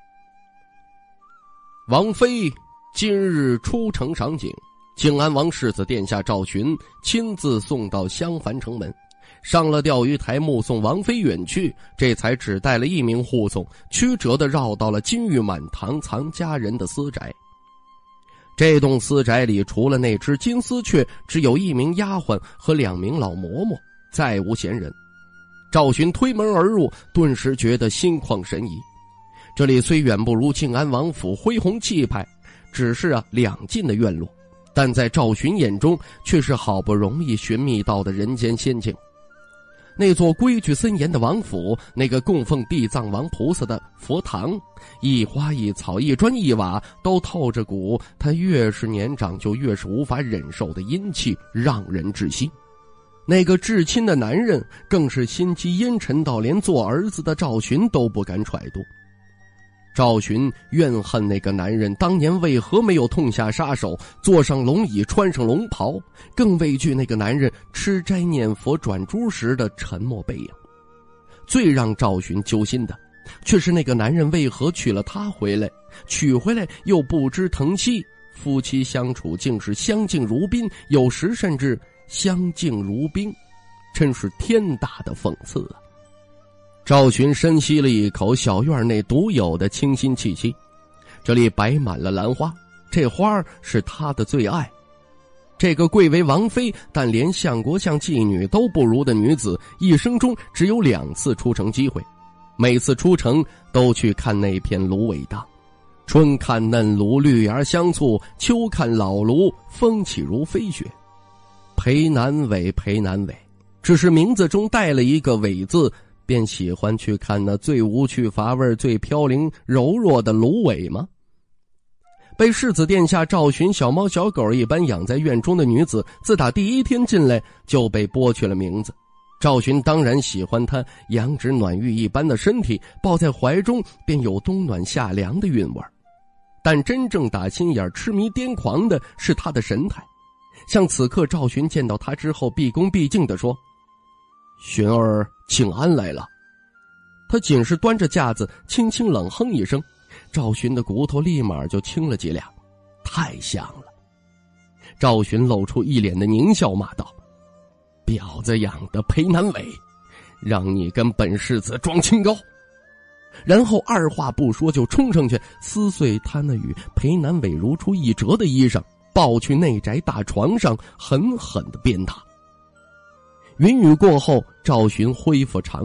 王妃今日出城赏景，靖安王世子殿下赵寻亲自送到襄樊城门，上了钓鱼台目送王妃远去，这才只带了一名护送，曲折地绕到了金玉满堂藏家人的私宅。这栋私宅里除了那只金丝雀，只有一名丫鬟和两名老嬷嬷，再无闲人。赵寻推门而入，顿时觉得心旷神怡。这里虽远不如靖安王府恢宏气派，只是啊两进的院落，但在赵寻眼中却是好不容易寻觅到的人间仙境。那座规矩森严的王府，那个供奉地藏王菩萨的佛堂，一花一草一砖一瓦都透着股他越是年长就越是无法忍受的阴气，让人窒息。那个至亲的男人更是心机阴沉到连做儿子的赵寻都不敢揣度。赵寻怨恨那个男人当年为何没有痛下杀手，坐上龙椅穿上龙袍，更畏惧那个男人吃斋念佛转珠时的沉默背影。最让赵寻揪心的却是那个男人为何娶了她回来，娶回来又不知疼惜，夫妻相处竟是相敬如宾，有时甚至相敬如宾，真是天大的讽刺啊！赵寻深吸了一口小院内独有的清新气息，这里摆满了兰花，这花是他的最爱。这个贵为王妃但连相国相妓女都不如的女子，一生中只有两次出城机会，每次出城都去看那片芦苇荡。春看嫩芦绿芽相簇，秋看老芦风起如飞雪。裴南伟，裴南伟，只是名字中带了一个伟字，便喜欢去看那最无趣乏味、最飘零柔弱的芦苇吗？被世子殿下赵寻小猫小狗一般养在院中的女子，自打第一天进来就被剥去了名字。赵寻当然喜欢她羊脂暖玉一般的身体，抱在怀中便有冬暖夏凉的韵味。但真正打心眼痴迷癫狂的是她的神态。像此刻赵寻见到她之后，毕恭毕敬地说：“寻儿请安来了。”他仅是端着架子轻轻冷哼一声，赵寻的骨头立马就轻了几两，太像了。赵寻露出一脸的狞笑，骂道：“婊子养的裴南伟，让你跟本世子装清高！”然后二话不说就冲上去撕碎他那与裴南伟如出一辙的衣裳，抱去内宅大床上狠狠地鞭打。云雨过后，赵寻恢复常态，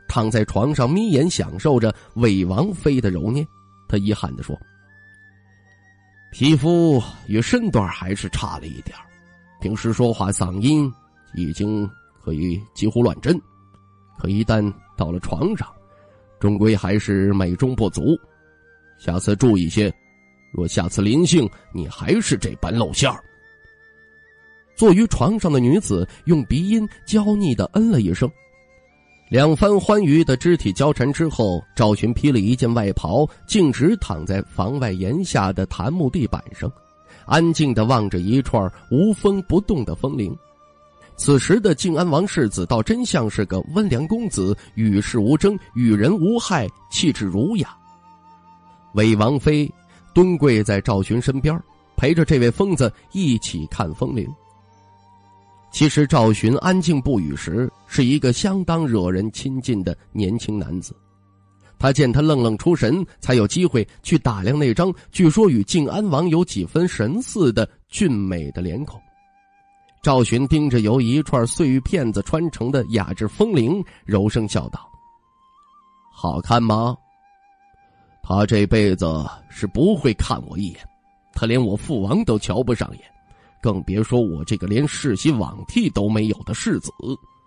躺在床上眯眼享受着韦王妃的揉捏。他遗憾地说：皮肤与身段还是差了一点，平时说话嗓音已经可以几乎乱真，可一旦到了床上，终归还是美中不足。下次注意些，若下次临幸你还是这般露馅儿。坐于床上的女子用鼻音娇腻地嗯了一声。两番欢愉的肢体交缠之后，赵寻披了一件外袍，径直躺在房外檐下的檀木地板上，安静地望着一串无风不动的风铃。此时的靖安王世子倒真像是个温良公子，与世无争，与人无害，气质儒雅。韦王妃蹲跪在赵寻身边，陪着这位疯子一起看风铃。其实赵寻安静不语时，是一个相当惹人亲近的年轻男子。他见他愣愣出神，才有机会去打量那张据说与靖安王有几分神似的俊美的脸孔。赵寻盯着由一串碎玉片子穿成的雅致风铃，柔声笑道：好看吗？他这辈子是不会看我一眼，他连我父王都瞧不上眼，更别说我这个连世袭罔替都没有的世子。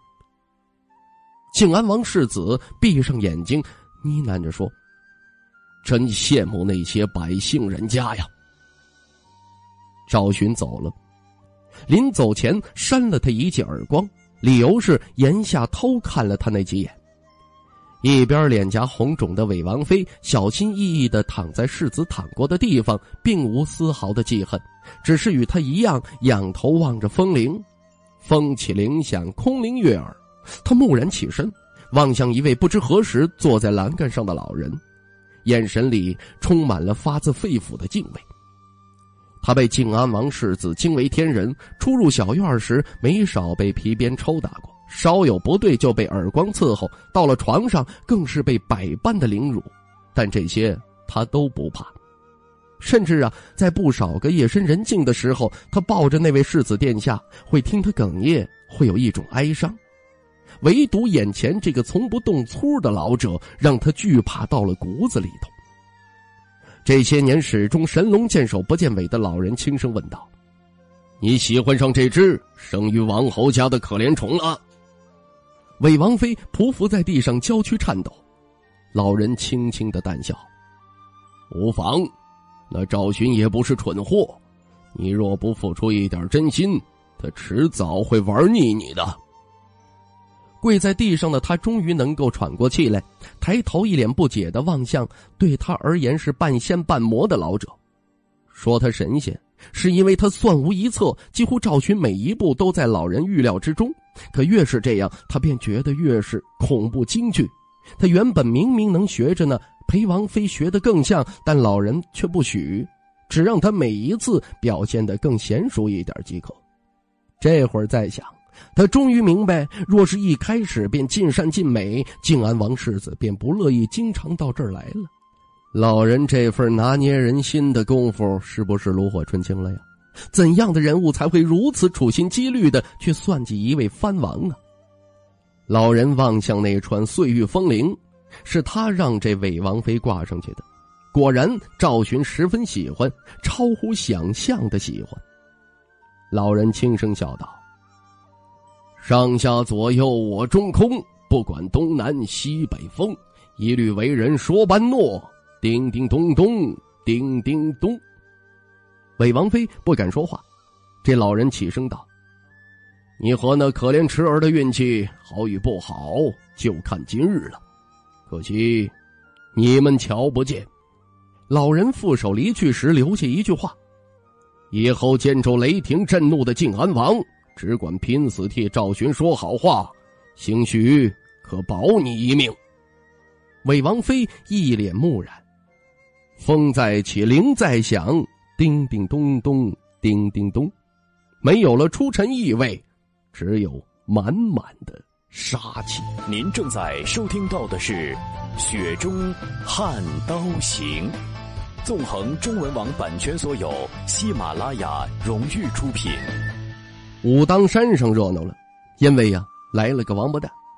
靖安王世子闭上眼睛呢喃着说：真羡慕那些百姓人家呀。赵寻走了，临走前扇了他一记耳光，理由是檐下偷看了他那几眼。一边脸颊红肿的韦王妃小心翼翼地躺在世子躺过的地方，并无丝毫的记恨，只是与他一样仰头望着风铃。风起铃响，空灵悦耳。他蓦然起身，望向一位不知何时坐在栏杆上的老人，眼神里充满了发自肺腑的敬畏。他被靖安王世子惊为天人，初入小院时没少被皮鞭抽打过，稍有不对就被耳光伺候，到了床上更是被百般的凌辱，但这些他都不怕。甚至啊，在不少个夜深人静的时候，他抱着那位世子殿下，会听他哽咽，会有一种哀伤。唯独眼前这个从不动粗的老者，让他惧怕到了骨子里头。这些年始终神龙见首不见尾的老人轻声问道：你喜欢上这只生于王侯家的可怜虫了？韦王妃匍匐在地上，娇躯颤抖。老人轻轻的淡笑：无妨，那赵寻也不是蠢货，你若不付出一点真心，他迟早会玩腻你的。跪在地上的他终于能够喘过气来，抬头一脸不解地望向对他而言是半仙半魔的老者。说他神仙，是因为他算无一策，几乎赵寻每一步都在老人预料之中。可越是这样，他便觉得越是恐怖惊惧。他原本明明能学着呢，陪王妃学得更像，但老人却不许，只让他每一次表现得更娴熟一点即可。这会儿再想，他终于明白，若是一开始便尽善尽美，靖安王世子便不乐意经常到这儿来了。老人这份拿捏人心的功夫，是不是炉火纯青了呀？怎样的人物才会如此处心积虑的去算计一位藩王啊？老人望向那串碎玉风铃，是他让这韦王妃挂上去的。果然赵寻十分喜欢，超乎想象的喜欢。老人轻声笑道：上下左右我中空，不管东南西北风，一律为人说般诺，叮叮咚咚，叮叮咚。韦王妃不敢说话，这老人起声道：你和那可怜池儿的运气好与不好，就看今日了。可惜你们瞧不见。老人负手离去时留下一句话：以后见着雷霆震怒的靖安王，只管拼死替赵寻说好话，兴许可保你一命。韦王妃一脸木然。风在起，铃在响，叮叮咚咚，叮叮咚，没有了出尘意味，只有满满的杀气。 您正在收听到的是《雪中悍刀行》，纵横中文网版权所有，喜马拉雅荣誉出品。 武当山上热闹了，因为呀、啊、来了个王八蛋。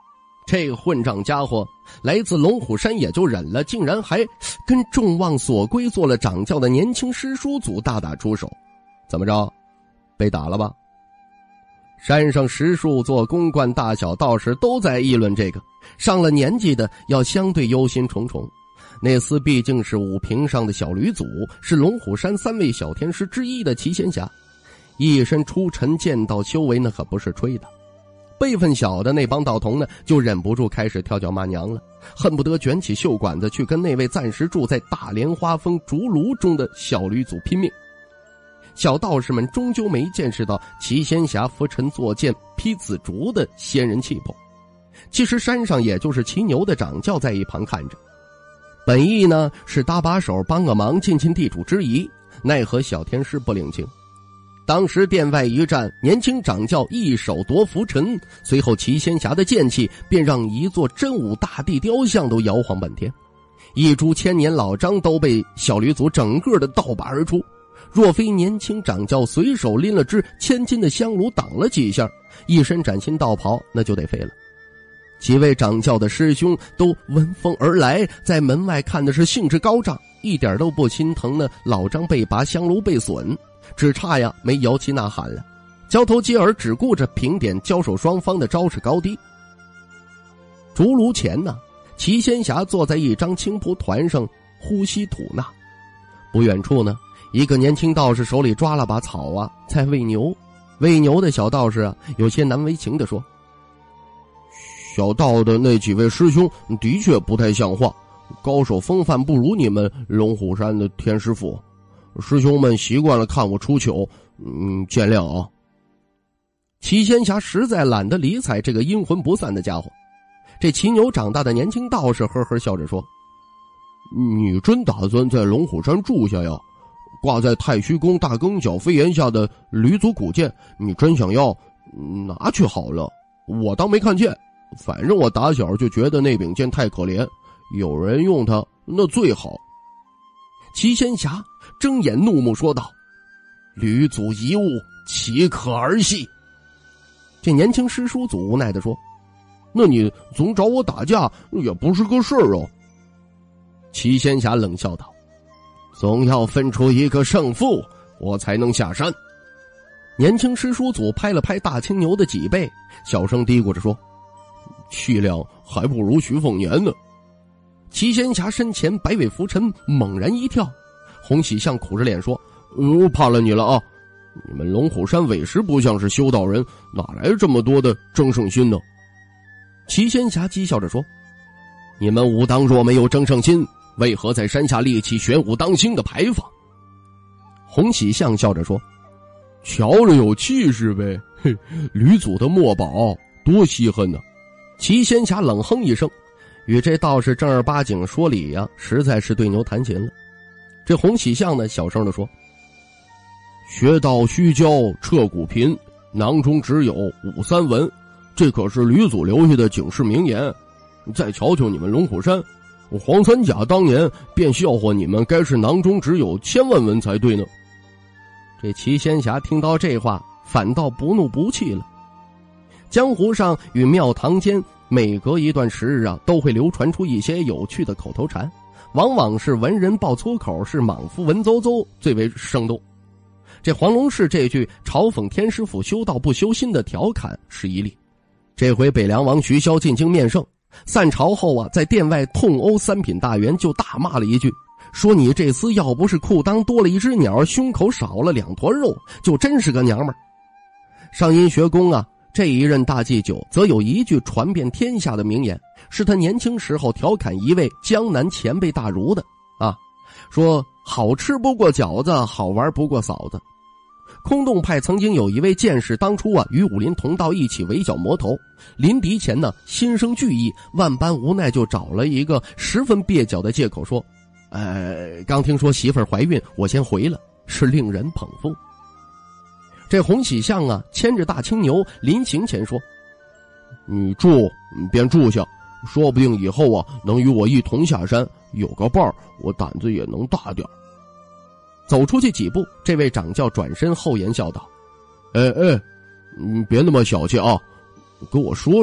这个混账家伙来自龙虎山也就忍了，竟然还跟众望所归做了掌教的年轻师叔祖大打出手。怎么着，被打了吧？山上十数座公观大小道士都在议论这个，上了年纪的要相对忧心忡忡。那厮毕竟是五平上的小吕祖，是龙虎山三位小天师之一的齐仙侠，一身出尘剑道修为那可不是吹的。辈分小的那帮道童呢，就忍不住开始跳脚骂娘了，恨不得卷起袖管子去跟那位暂时住在大莲花峰竹炉中的小吕祖拼命。小道士们终究没见识到齐仙侠拂尘作剑劈紫竹的仙人气魄。其实山上也就是骑牛的掌教在一旁看着，本意呢是搭把手帮个忙，尽尽地主之谊，奈何小天师不领情。当时殿外一战，年轻掌教一手夺拂尘，随后齐仙侠的剑气便让一座真武大帝雕像都摇晃半天，一株千年老樟都被小吕祖整个的倒拔而出。若非年轻掌教随手拎了只千斤的香炉挡了几下，一身崭新道袍那就得废了。几位掌教的师兄都闻风而来，在门外看的是兴致高涨，一点都不心疼呢老张被拔，香炉被损，只差呀没摇旗呐喊了，交头接耳，只顾着评点交手双方的招式高低。竹炉前呢，齐仙侠坐在一张青蒲团上呼吸吐纳。不远处呢，一个年轻道士手里抓了把草啊，在喂牛。喂牛的小道士啊，有些难为情地说：“小道的那几位师兄的确不太像话，高手风范不如你们龙虎山的天师傅。师兄们习惯了看我出糗，嗯，见谅啊。”齐仙侠实在懒得理睬这个阴魂不散的家伙。这骑牛长大的年轻道士呵呵笑着说：“你真打算在龙虎山住下呀？挂在太虚宫大更角飞檐下的吕祖古剑，你真想要，拿去好了，我当没看见。反正我打小就觉得那柄剑太可怜，有人用它那最好。”齐仙侠睁眼怒目说道：“吕祖遗物，岂可儿戏？”这年轻师叔祖无奈地说：“那你总找我打架也不是个事儿哦。”齐仙侠冷笑道：“总要分出一个胜负，我才能下山。”年轻师叔祖拍了拍大青牛的脊背，小声嘀咕着说：“气量还不如徐凤年呢。”齐仙侠身前百尾浮尘猛然一跳，洪喜相苦着脸说：“呃，怕了你了啊！你们龙虎山委实不像是修道人，哪来这么多的争胜心呢？”齐仙侠讥笑着说：“你们武当若没有争胜心，为何在山下立起玄武当星的牌坊？”洪喜相笑着说：“瞧着有气势呗，嘿，吕祖的墨宝多稀罕呢。”齐仙侠冷哼一声，与这道士正儿八经说理呀、啊，实在是对牛弹琴了。这洪喜相呢，小声地说：“学道须教彻骨贫，囊中只有五三文，这可是吕祖留下的警示名言。再瞧瞧你们龙虎山，黄三甲当年便笑话你们该是囊中只有千万文才对呢。”这齐仙侠听到这话，反倒不怒不气了。江湖上与庙堂间每隔一段时日啊，都会流传出一些有趣的口头禅，往往是文人爆粗口，是莽夫文绉绉最为生动。这黄龙氏这句嘲讽天师府修道不修心的调侃是一例。这回北凉王徐骁进京面圣，散朝后啊，在殿外痛殴三品大员，就大骂了一句，说你这厮要不是裤裆多了一只鸟，胸口少了两坨肉，就真是个娘们儿。上阴学宫啊，这一任大祭酒则有一句传遍天下的名言，是他年轻时候调侃一位江南前辈大儒的啊，说好吃不过饺子，好玩不过嫂子。空洞派曾经有一位剑士，当初啊与武林同道一起围剿魔头，临敌前呢心生惧意，万般无奈就找了一个十分蹩脚的借口说：“呃，刚听说媳妇儿怀孕，我先回了。”是令人捧腹。这洪喜相啊牵着大青牛临行前说：“你住便住下，说不定以后啊能与我一同下山，有个伴儿，我胆子也能大点。”走出去几步，这位掌教转身厚颜笑道：“哎哎，你别那么小气啊，跟我说说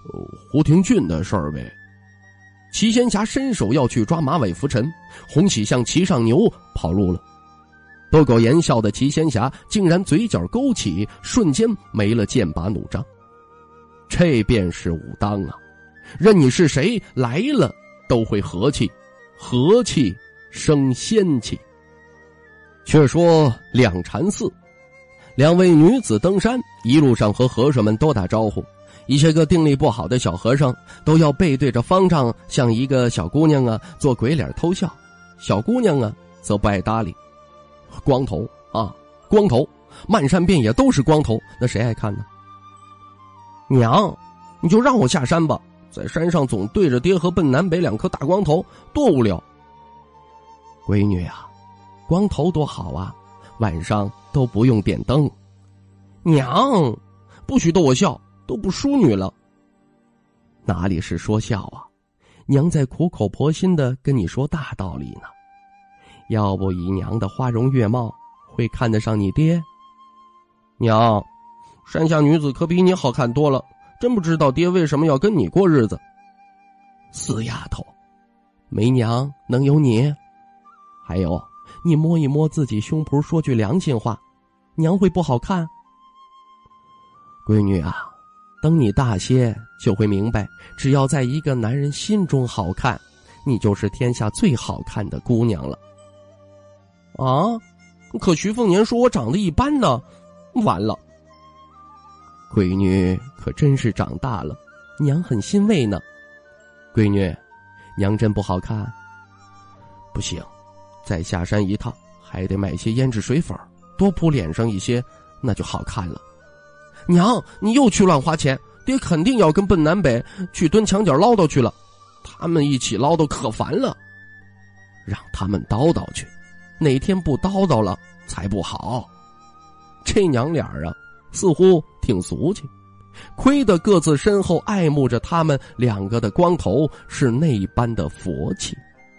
胡廷俊的事儿呗。齐仙侠伸手要去抓马尾拂尘，洪喜相骑上牛跑路了。不苟言笑的齐仙侠竟然嘴角勾起，瞬间没了剑拔弩张。这便是武当啊，任你是谁来了都会和气，和气生仙气。却说两禅寺，两位女子登山，一路上和和尚们多打招呼。一些个定力不好的小和尚都要背对着方丈向一个小姑娘啊做鬼脸偷笑，小姑娘啊则不爱搭理。光头啊，光头，漫山遍野都是光头，那谁爱看呢？娘，你就让我下山吧，在山上总对着爹和奔南北两颗大光头，多无聊。闺女啊，光头多好啊，晚上都不用点灯。娘，不许逗我笑，都不淑女了。哪里是说笑啊，娘在苦口婆心的跟你说大道理呢。要不以娘的花容月貌，会看得上你爹？娘，山下女子可比你好看多了，真不知道爹为什么要跟你过日子。死丫头，没娘能有你？还有，你摸一摸自己胸脯，说句良心话，娘会不好看？闺女啊，等你大些就会明白，只要在一个男人心中好看，你就是天下最好看的姑娘了。啊，可徐凤年说我长得一般呢，完了。闺女可真是长大了，娘很欣慰呢。闺女，娘真不好看？不行，再下山一趟，还得买些胭脂水粉，多扑脸上一些，那就好看了。娘，你又去乱花钱，爹肯定要跟奔南北去蹲墙角唠叨去了，他们一起唠叨可烦了。让他们叨叨去，哪天不叨叨了才不好。这娘俩啊，似乎挺俗气，亏得各自身后爱慕着他们两个的光头是那般的佛气。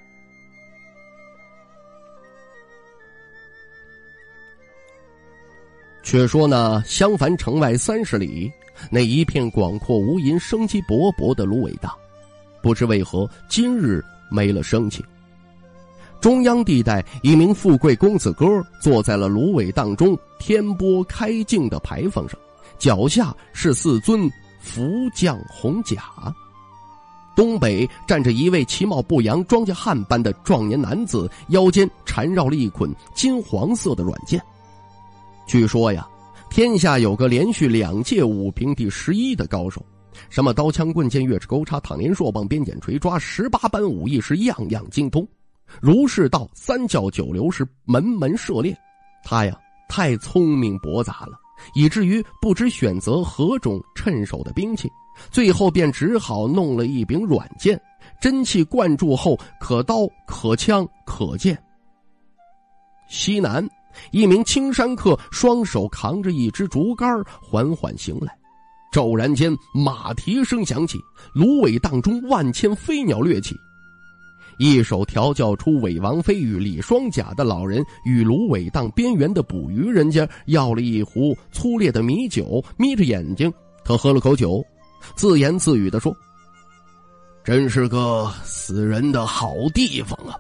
却说呢，襄樊城外三十里，那一片广阔无垠、生机勃勃的芦苇荡，不知为何今日没了生气。中央地带，一名富贵公子哥坐在了芦苇荡中天波开镜的牌坊上，脚下是四尊福将红甲。东北站着一位其貌不扬、庄稼汉般的壮年男子，腰间缠绕了一捆金黄色的软剑。据说呀，天下有个连续两届武平第十一的高手，什么刀枪棍剑、月尺钩叉、躺连硕棒、鞭锏锤抓，十八般武艺是样样精通。儒释道三教九流是门门涉猎，他呀太聪明博杂了，以至于不知选择何种趁手的兵器，最后便只好弄了一柄软剑，真气灌注后可刀可枪可剑。西南一名青山客双手扛着一支竹竿缓缓行来，骤然间马蹄声响起，芦苇荡中万千飞鸟掠起，一手调教出韦王妃与李双甲的老人与芦苇荡边缘的捕鱼人家要了一壶粗烈的米酒，眯着眼睛他喝了口酒，自言自语地说：真是个死人的好地方啊。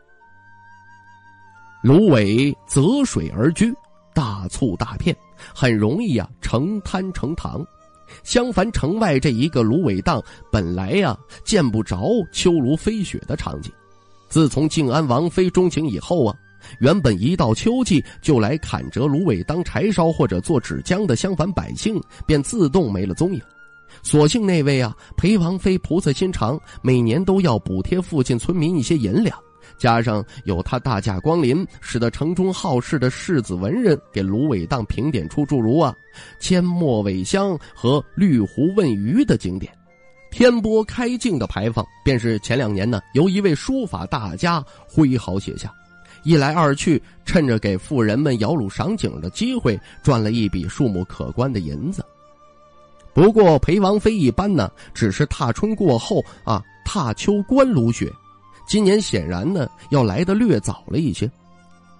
芦苇择水而居，大簇大片，很容易啊成滩成塘。相反城外这一个芦苇荡本来呀、啊、见不着秋芦飞雪的场景，自从靖安王妃钟情以后啊，原本一到秋季就来砍折芦苇当柴烧或者做纸浆的相反百姓便自动没了踪影。所幸那位啊裴王妃菩萨心肠，每年都要补贴附近村民一些银两，加上有他大驾光临，使得城中好事的士子文人给芦苇荡评点出诸如啊阡陌苇香和绿湖问鱼的景点。天波开镜的牌坊便是前两年呢由一位书法大家挥毫写下，一来二去趁着给富人们摇橹赏景的机会，赚了一笔数目可观的银子。不过裴王妃一般呢只是踏春过后啊踏秋观芦雪，今年显然呢要来得略早了一些。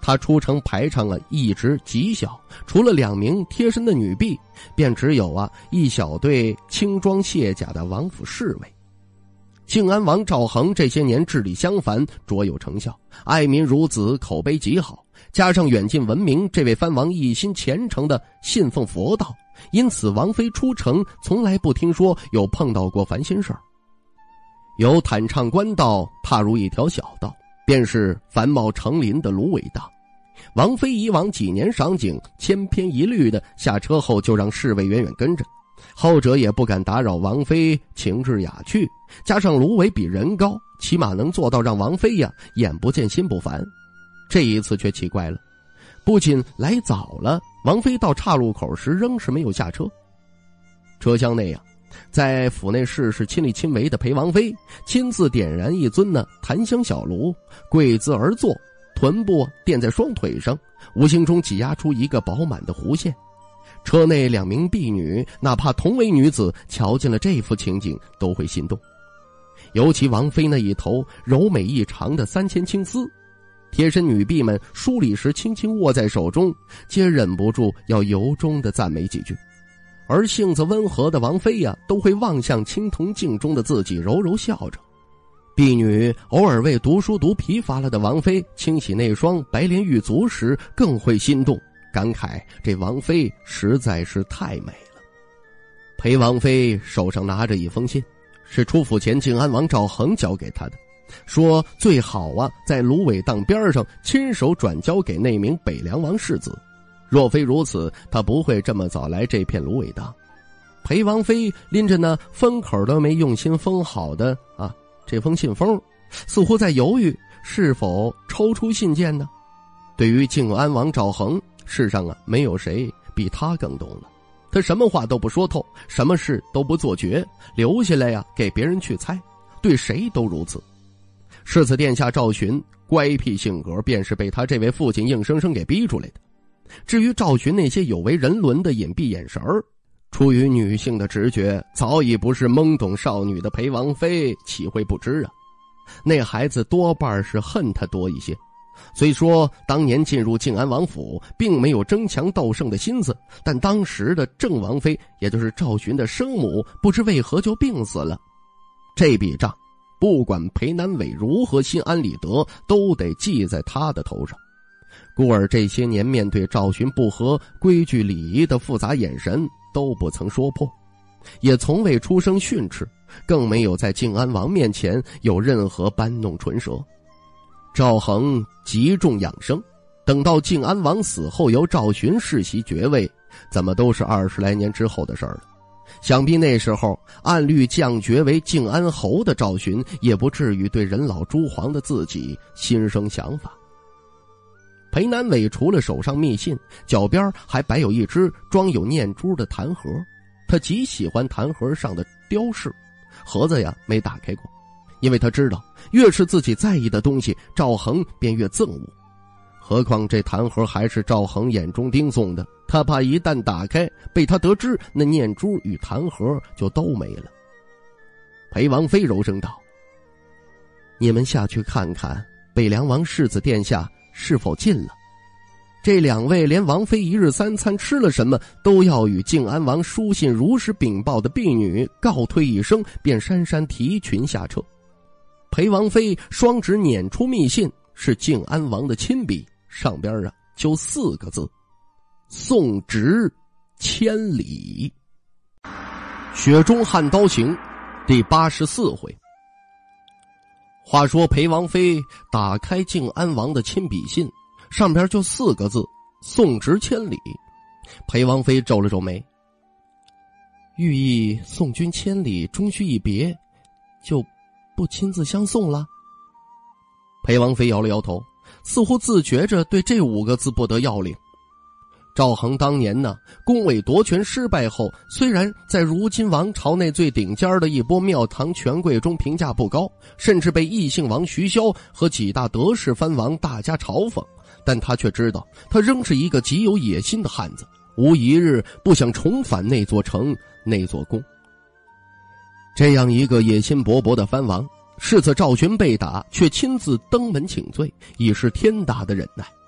他出城排场啊一直极小，除了两名贴身的女婢，便只有啊一小队轻装卸甲的王府侍卫。靖安王赵恒这些年治理襄樊卓有成效，爱民如子，口碑极好，加上远近闻名，这位藩王一心虔诚的信奉佛道，因此王妃出城从来不听说有碰到过烦心事儿。由坦畅官道踏入一条小道，便是繁茂成林的芦苇荡。王妃以往几年赏景千篇一律的，下车后就让侍卫远远跟着，后者也不敢打扰王妃情致雅趣，加上芦苇比人高，起码能做到让王妃呀眼不见心不烦。这一次却奇怪了，不仅来早了，王妃到岔路口时仍是没有下车。车厢内呀，在府内事事亲力亲为的裴王妃亲自点燃一尊呢檀香小炉，跪姿而坐，臀部垫在双腿上，无形中挤压出一个饱满的弧线。车内两名婢女，哪怕同为女子，瞧见了这幅情景都会心动。尤其王妃那一头柔美异常的三千青丝，贴身女婢们梳理时轻轻握在手中，皆忍不住要由衷的赞美几句。而性子温和的王妃呀，都会望向青铜镜中的自己，柔柔笑着。婢女偶尔为读书读疲乏了的王妃清洗那双白莲玉足时，更会心动，感慨这王妃实在是太美了。裴王妃手上拿着一封信，是出府前靖安王赵恒交给他的，说最好啊在芦苇荡边上亲手转交给那名北凉王世子，若非如此，他不会这么早来这片芦苇荡。裴王妃拎着那封口都没用心封好的啊这封信封，似乎在犹豫是否抽出信件呢。对于靖安王赵恒，世上啊没有谁比他更懂了。他什么话都不说透，什么事都不做绝，留下来呀给别人去猜，对谁都如此。世子殿下赵寻乖僻性格，便是被他这位父亲硬生生给逼出来的。至于赵寻那些有违人伦的隐蔽眼神儿，出于女性的直觉，早已不是懵懂少女的裴王妃岂会不知啊？那孩子多半是恨他多一些。虽说当年进入靖安王府并没有争强斗胜的心思，但当时的郑王妃，也就是赵寻的生母，不知为何就病死了。这笔账不管裴南伟如何心安理得，都得记在他的头上。故而这些年面对赵寻不合规矩礼仪的复杂眼神，都不曾说破，也从未出声训斥，更没有在靖安王面前有任何搬弄唇舌。赵恒极重养生，等到靖安王死后由赵寻世袭爵位，怎么都是二十来年之后的事儿了。想必那时候按律降爵为靖安侯的赵寻，也不至于对人老珠黄的自己心生想法。裴南伟除了手上密信，脚边还摆有一只装有念珠的弹盒，他极喜欢弹盒上的雕饰，盒子呀没打开过，因为他知道越是自己在意的东西，赵恒便越憎恶。何况这弹盒还是赵恒眼中钉送的，他怕一旦打开被他得知，那念珠与弹盒就都没了。裴王妃柔声道：你们下去看看北凉王世子殿下是否进了。这两位连王妃一日三餐吃了什么都要与靖安王书信如实禀报的婢女告退一声，便姗姗提裙下车。裴王妃双指捻出密信，是靖安王的亲笔，上边啊就四个字：送直千里。雪中悍刀行第八十四回。话说裴王妃打开靖安王的亲笔信，上边就四个字：送直千里。裴王妃皱了皱眉，寓意送君千里终须一别，就不亲自相送了。裴王妃摇了摇头，似乎自觉着对这五个字不得要领。赵恒当年呢，攻魏夺权失败后，虽然在如今王朝内最顶尖的一波庙堂权贵中评价不高，甚至被异姓王徐骁和几大得势藩王大加嘲讽，但他却知道，他仍是一个极有野心的汉子，无一日不想重返那座城那座宫。这样一个野心勃勃的藩王，世子赵寻被打，却亲自登门请罪，已是天大的忍耐。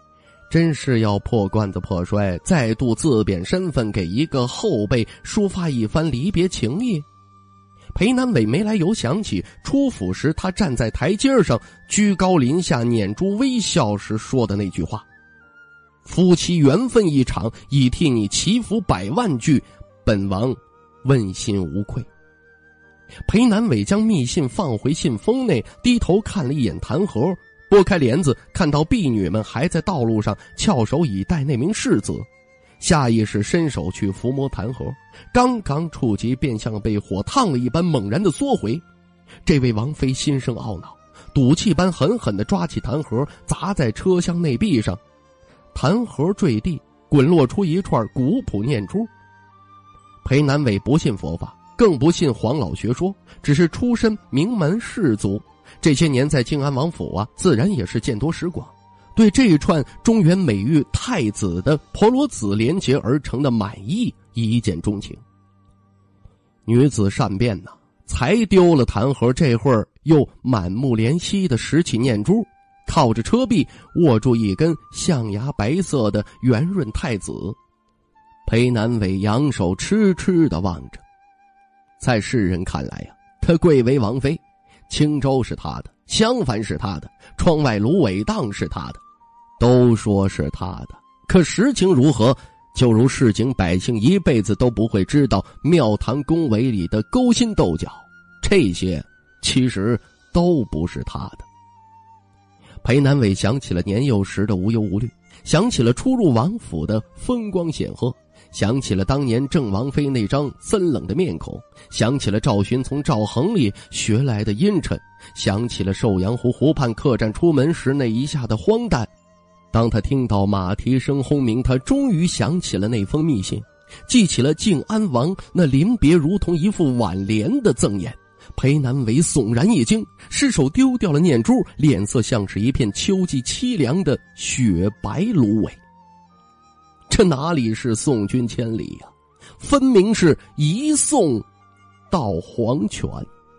真是要破罐子破摔，再度自贬身份，给一个后辈抒发一番离别情谊。裴南伟没来由想起出府时他站在台阶上居高临下捻珠微笑时说的那句话：夫妻缘分一场，已替你祈福百万句，本王问心无愧。裴南伟将密信放回信封内，低头看了一眼弹盒，拨开帘子，看到婢女们还在道路上翘首以待那名世子，下意识伸手去抚摸弹盒，刚刚触及便像被火烫了一般猛然的缩回。这位王妃心生懊恼，赌气般狠狠地抓起弹盒，砸在车厢内壁上，弹盒坠地，滚落出一串古朴念珠。裴南伟不信佛法，更不信黄老学说，只是出身名门士族，这些年在靖安王府啊，自然也是见多识广，对这一串中原美玉太子的婆罗子连结而成的满意一见钟情。女子善变呐、啊，才丢了弹盒，这会儿又满目怜惜的拾起念珠，靠着车壁握住一根象牙白色的圆润太子。裴南伟扬手痴痴地望着，在世人看来呀、啊，她贵为王妃，青州是他的，襄樊是他的，窗外芦苇荡是他的，都说是他的，可实情如何，就如市井百姓一辈子都不会知道庙堂宫闱里的勾心斗角，这些其实都不是他的。裴南伟想起了年幼时的无忧无虑，想起了初入王府的风光显赫，想起了当年郑王妃那张森冷的面孔，想起了赵寻从赵恒里学来的阴沉，想起了寿阳湖湖畔客栈出门时那一下的荒诞。当他听到马蹄声轰鸣，他终于想起了那封密信，记起了靖安王那临别如同一副挽联的赠言。裴南伟悚然一惊，失手丢掉了念珠，脸色像是一片秋季凄凉的雪白芦苇。这哪里是送君千里呀、啊，分明是一送到黄泉。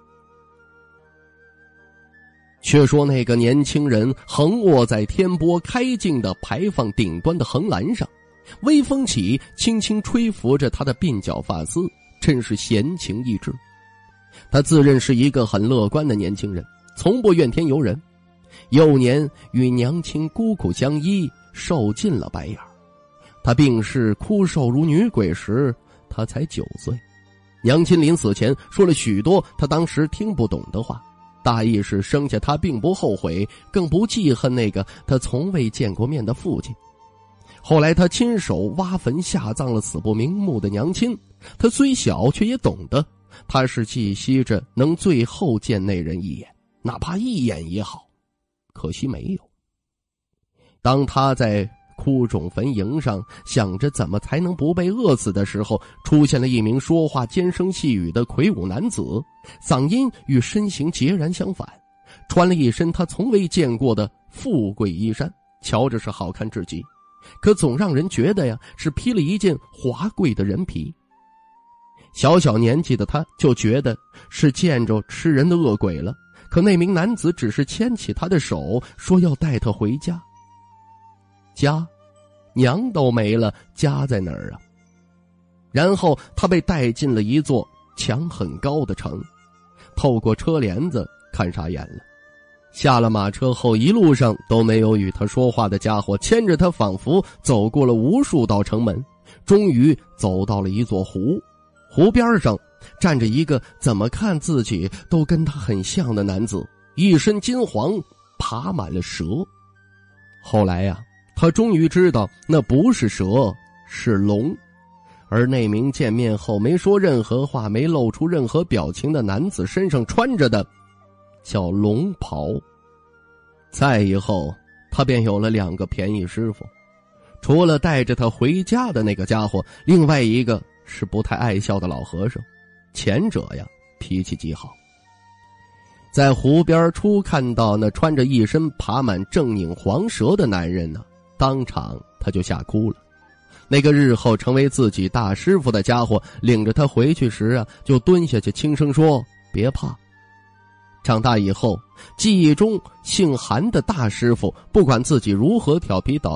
却说那个年轻人横卧在天波开镜的排放顶端的横栏上，微风起，轻轻吹拂着他的鬓角发丝，真是闲情逸致。他自认是一个很乐观的年轻人，从不怨天尤人。幼年与娘亲孤苦相依，受尽了白眼。他病逝枯瘦如女鬼时，他才九岁。娘亲临死前说了许多他当时听不懂的话，大意是生下他并不后悔，更不记恨那个他从未见过面的父亲。后来他亲手挖坟下葬了死不瞑目的娘亲，他虽小却也懂得，他是寄希着能最后见那人一眼，哪怕一眼也好，可惜没有。当他在枯冢坟茔上想着怎么才能不被饿死的时候，出现了一名说话尖声细语的魁梧男子，嗓音与身形截然相反，穿了一身他从未见过的富贵衣衫，瞧着是好看至极，可总让人觉得呀是披了一件华贵的人皮。小小年纪的他就觉得是见着吃人的恶鬼了，可那名男子只是牵起他的手，说要带他回家。家，娘都没了，家在哪儿啊？然后他被带进了一座墙很高的城，透过车帘子看傻眼了。下了马车后，一路上都没有与他说话的家伙牵着他，仿佛走过了无数道城门，终于走到了一座湖。湖边上站着一个怎么看自己都跟他很像的男子，一身金黄，爬满了蛇。后来呀、啊，他终于知道那不是蛇，是龙。而那名见面后没说任何话，没露出任何表情的男子身上穿着的叫龙袍。再以后他便有了两个便宜师傅，除了带着他回家的那个家伙，另外一个是不太爱笑的老和尚。前者呀脾气极好，在湖边初看到那穿着一身爬满正影黄蛇的男人呢，当场他就吓哭了。那个日后成为自己大师傅的家伙领着他回去时啊，就蹲下去轻声说别怕。长大以后，记忆中姓韩的大师傅不管自己如何调皮捣蛋，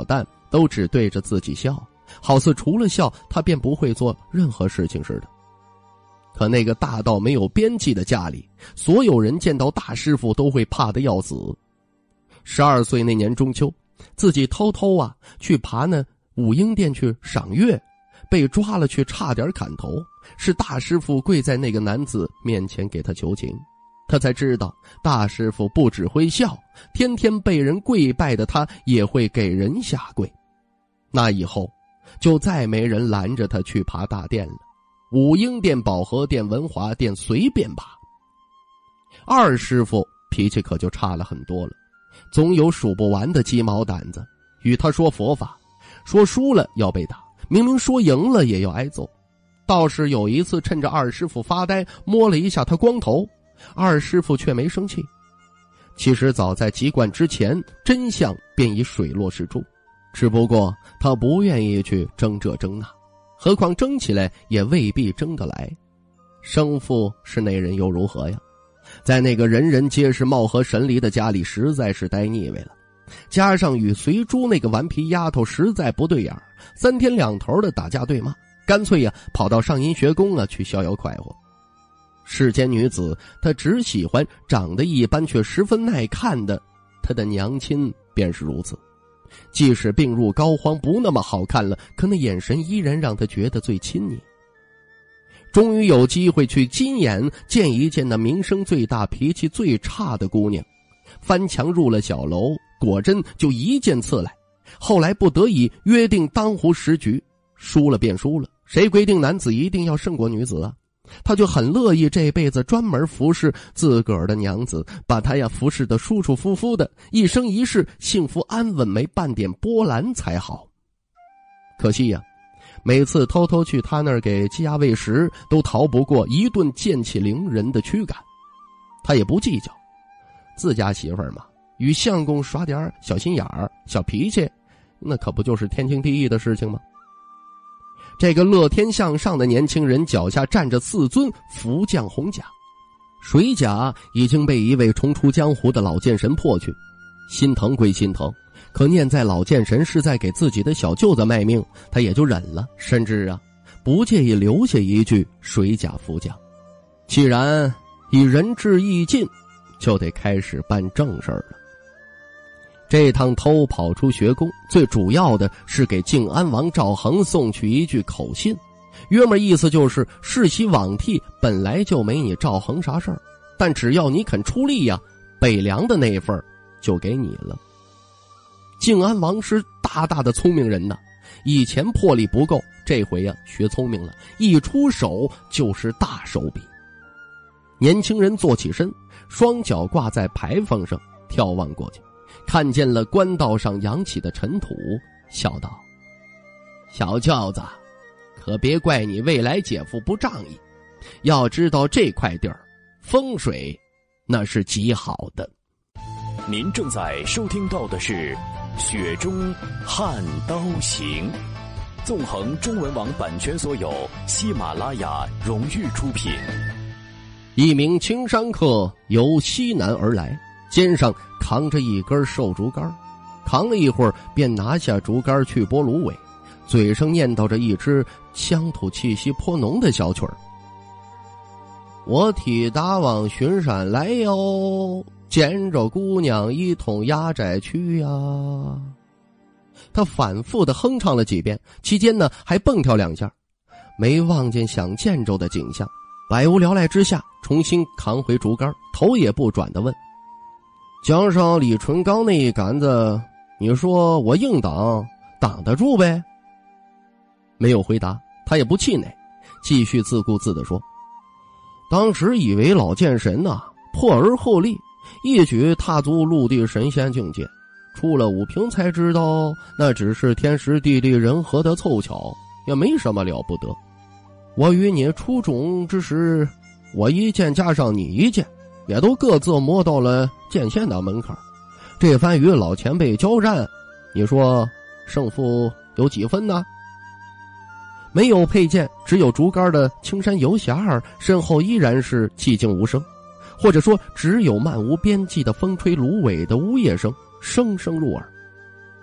都只对着自己笑，好似除了笑他便不会做任何事情似的。可那个大到没有边际的家里，所有人见到大师傅都会怕得要死。十二岁那年中秋，自己偷偷啊去爬那武英殿去赏月，被抓了去差点砍头，是大师傅跪在那个男子面前给他求情，他才知道大师傅不只会笑，天天被人跪拜的他也会给人下跪。那以后就再没人拦着他去爬大殿了，武英殿、保和殿、文华殿随便爬。二师傅脾气可就差了很多了，总有数不完的鸡毛掸子，与他说佛法，说输了要被打，明明说赢了也要挨揍。倒是有一次趁着二师傅发呆，摸了一下他光头，二师傅却没生气。其实早在籍贯之前，真相便已水落石出，只不过他不愿意去争这争那，何况争起来也未必争得来，生父是那人又如何呀？在那个人人皆是貌合神离的家里，实在是待腻味了。加上与随珠那个顽皮丫头实在不对眼，三天两头的打架对骂，干脆呀跑到上阴学宫啊去逍遥快活。世间女子，她只喜欢长得一般却十分耐看的，她的娘亲便是如此。即使病入膏肓不那么好看了，可那眼神依然让她觉得最亲昵。终于有机会去金眼见一见那名声最大脾气最差的姑娘，翻墙入了小楼，果真就一剑刺来。后来不得已约定当湖十局，输了便输了，谁规定男子一定要胜过女子啊？他就很乐意这辈子专门服侍自个儿的娘子，把她呀服侍得舒舒服服的，一生一世幸福安稳，没半点波澜才好。可惜呀，每次偷偷去他那儿给鸡鸭喂食，都逃不过一顿剑气凌人的驱赶。他也不计较，自家媳妇儿嘛，与相公耍点小心眼儿、小脾气，那可不就是天经地义的事情吗？这个乐天向上的年轻人脚下站着四尊福将红甲，水甲已经被一位重出江湖的老剑神破去，心疼归心疼，可念在老剑神是在给自己的小舅子卖命，他也就忍了，甚至啊不介意留下一句水甲福将。既然以仁至义尽，就得开始办正事儿了。这趟偷跑出学宫，最主要的是给靖安王赵恒送去一句口信，约么意思就是世袭罔替本来就没你赵恒啥事儿，但只要你肯出力呀，北凉的那份就给你了。靖安王是大大的聪明人呐，以前魄力不够，这回呀学聪明了，一出手就是大手笔。年轻人坐起身，双脚挂在牌坊上，眺望过去，看见了官道上扬起的尘土，笑道：小舅子，可别怪你未来姐夫不仗义，要知道这块地儿风水那是极好的。 您正在收听到的是雪中悍刀行，纵横中文网版权所有，喜马拉雅荣誉出品。 一名青山客由西南而来，肩上扛着一根瘦竹竿，扛了一会儿便拿下竹竿去拨芦苇，嘴上念叨着一支乡土气息颇浓的小曲儿：我替大王巡山来哟，见着姑娘一同压寨去呀。他反复地哼唱了几遍，期间呢还蹦跳两下，没望见想见着的景象，百无聊赖之下重新扛回竹竿，头也不转地问：江上李纯刚那一杆子，你说我硬挡挡得住呗？没有回答，他也不气馁，继续自顾自地说：当时以为老剑神呐、啊、破而后立，一举踏足陆地神仙境界，出了武平才知道那只是天时地利人和的凑巧，也没什么了不得。我与你初中之时，我一剑加上你一剑，也都各自摸到了剑线的门槛，这番与老前辈交战，你说胜负有几分呢？没有佩剑，只有竹竿的青山游侠儿，身后依然是寂静无声，或者说只有漫无边际的风吹芦苇的呜咽声声声入耳。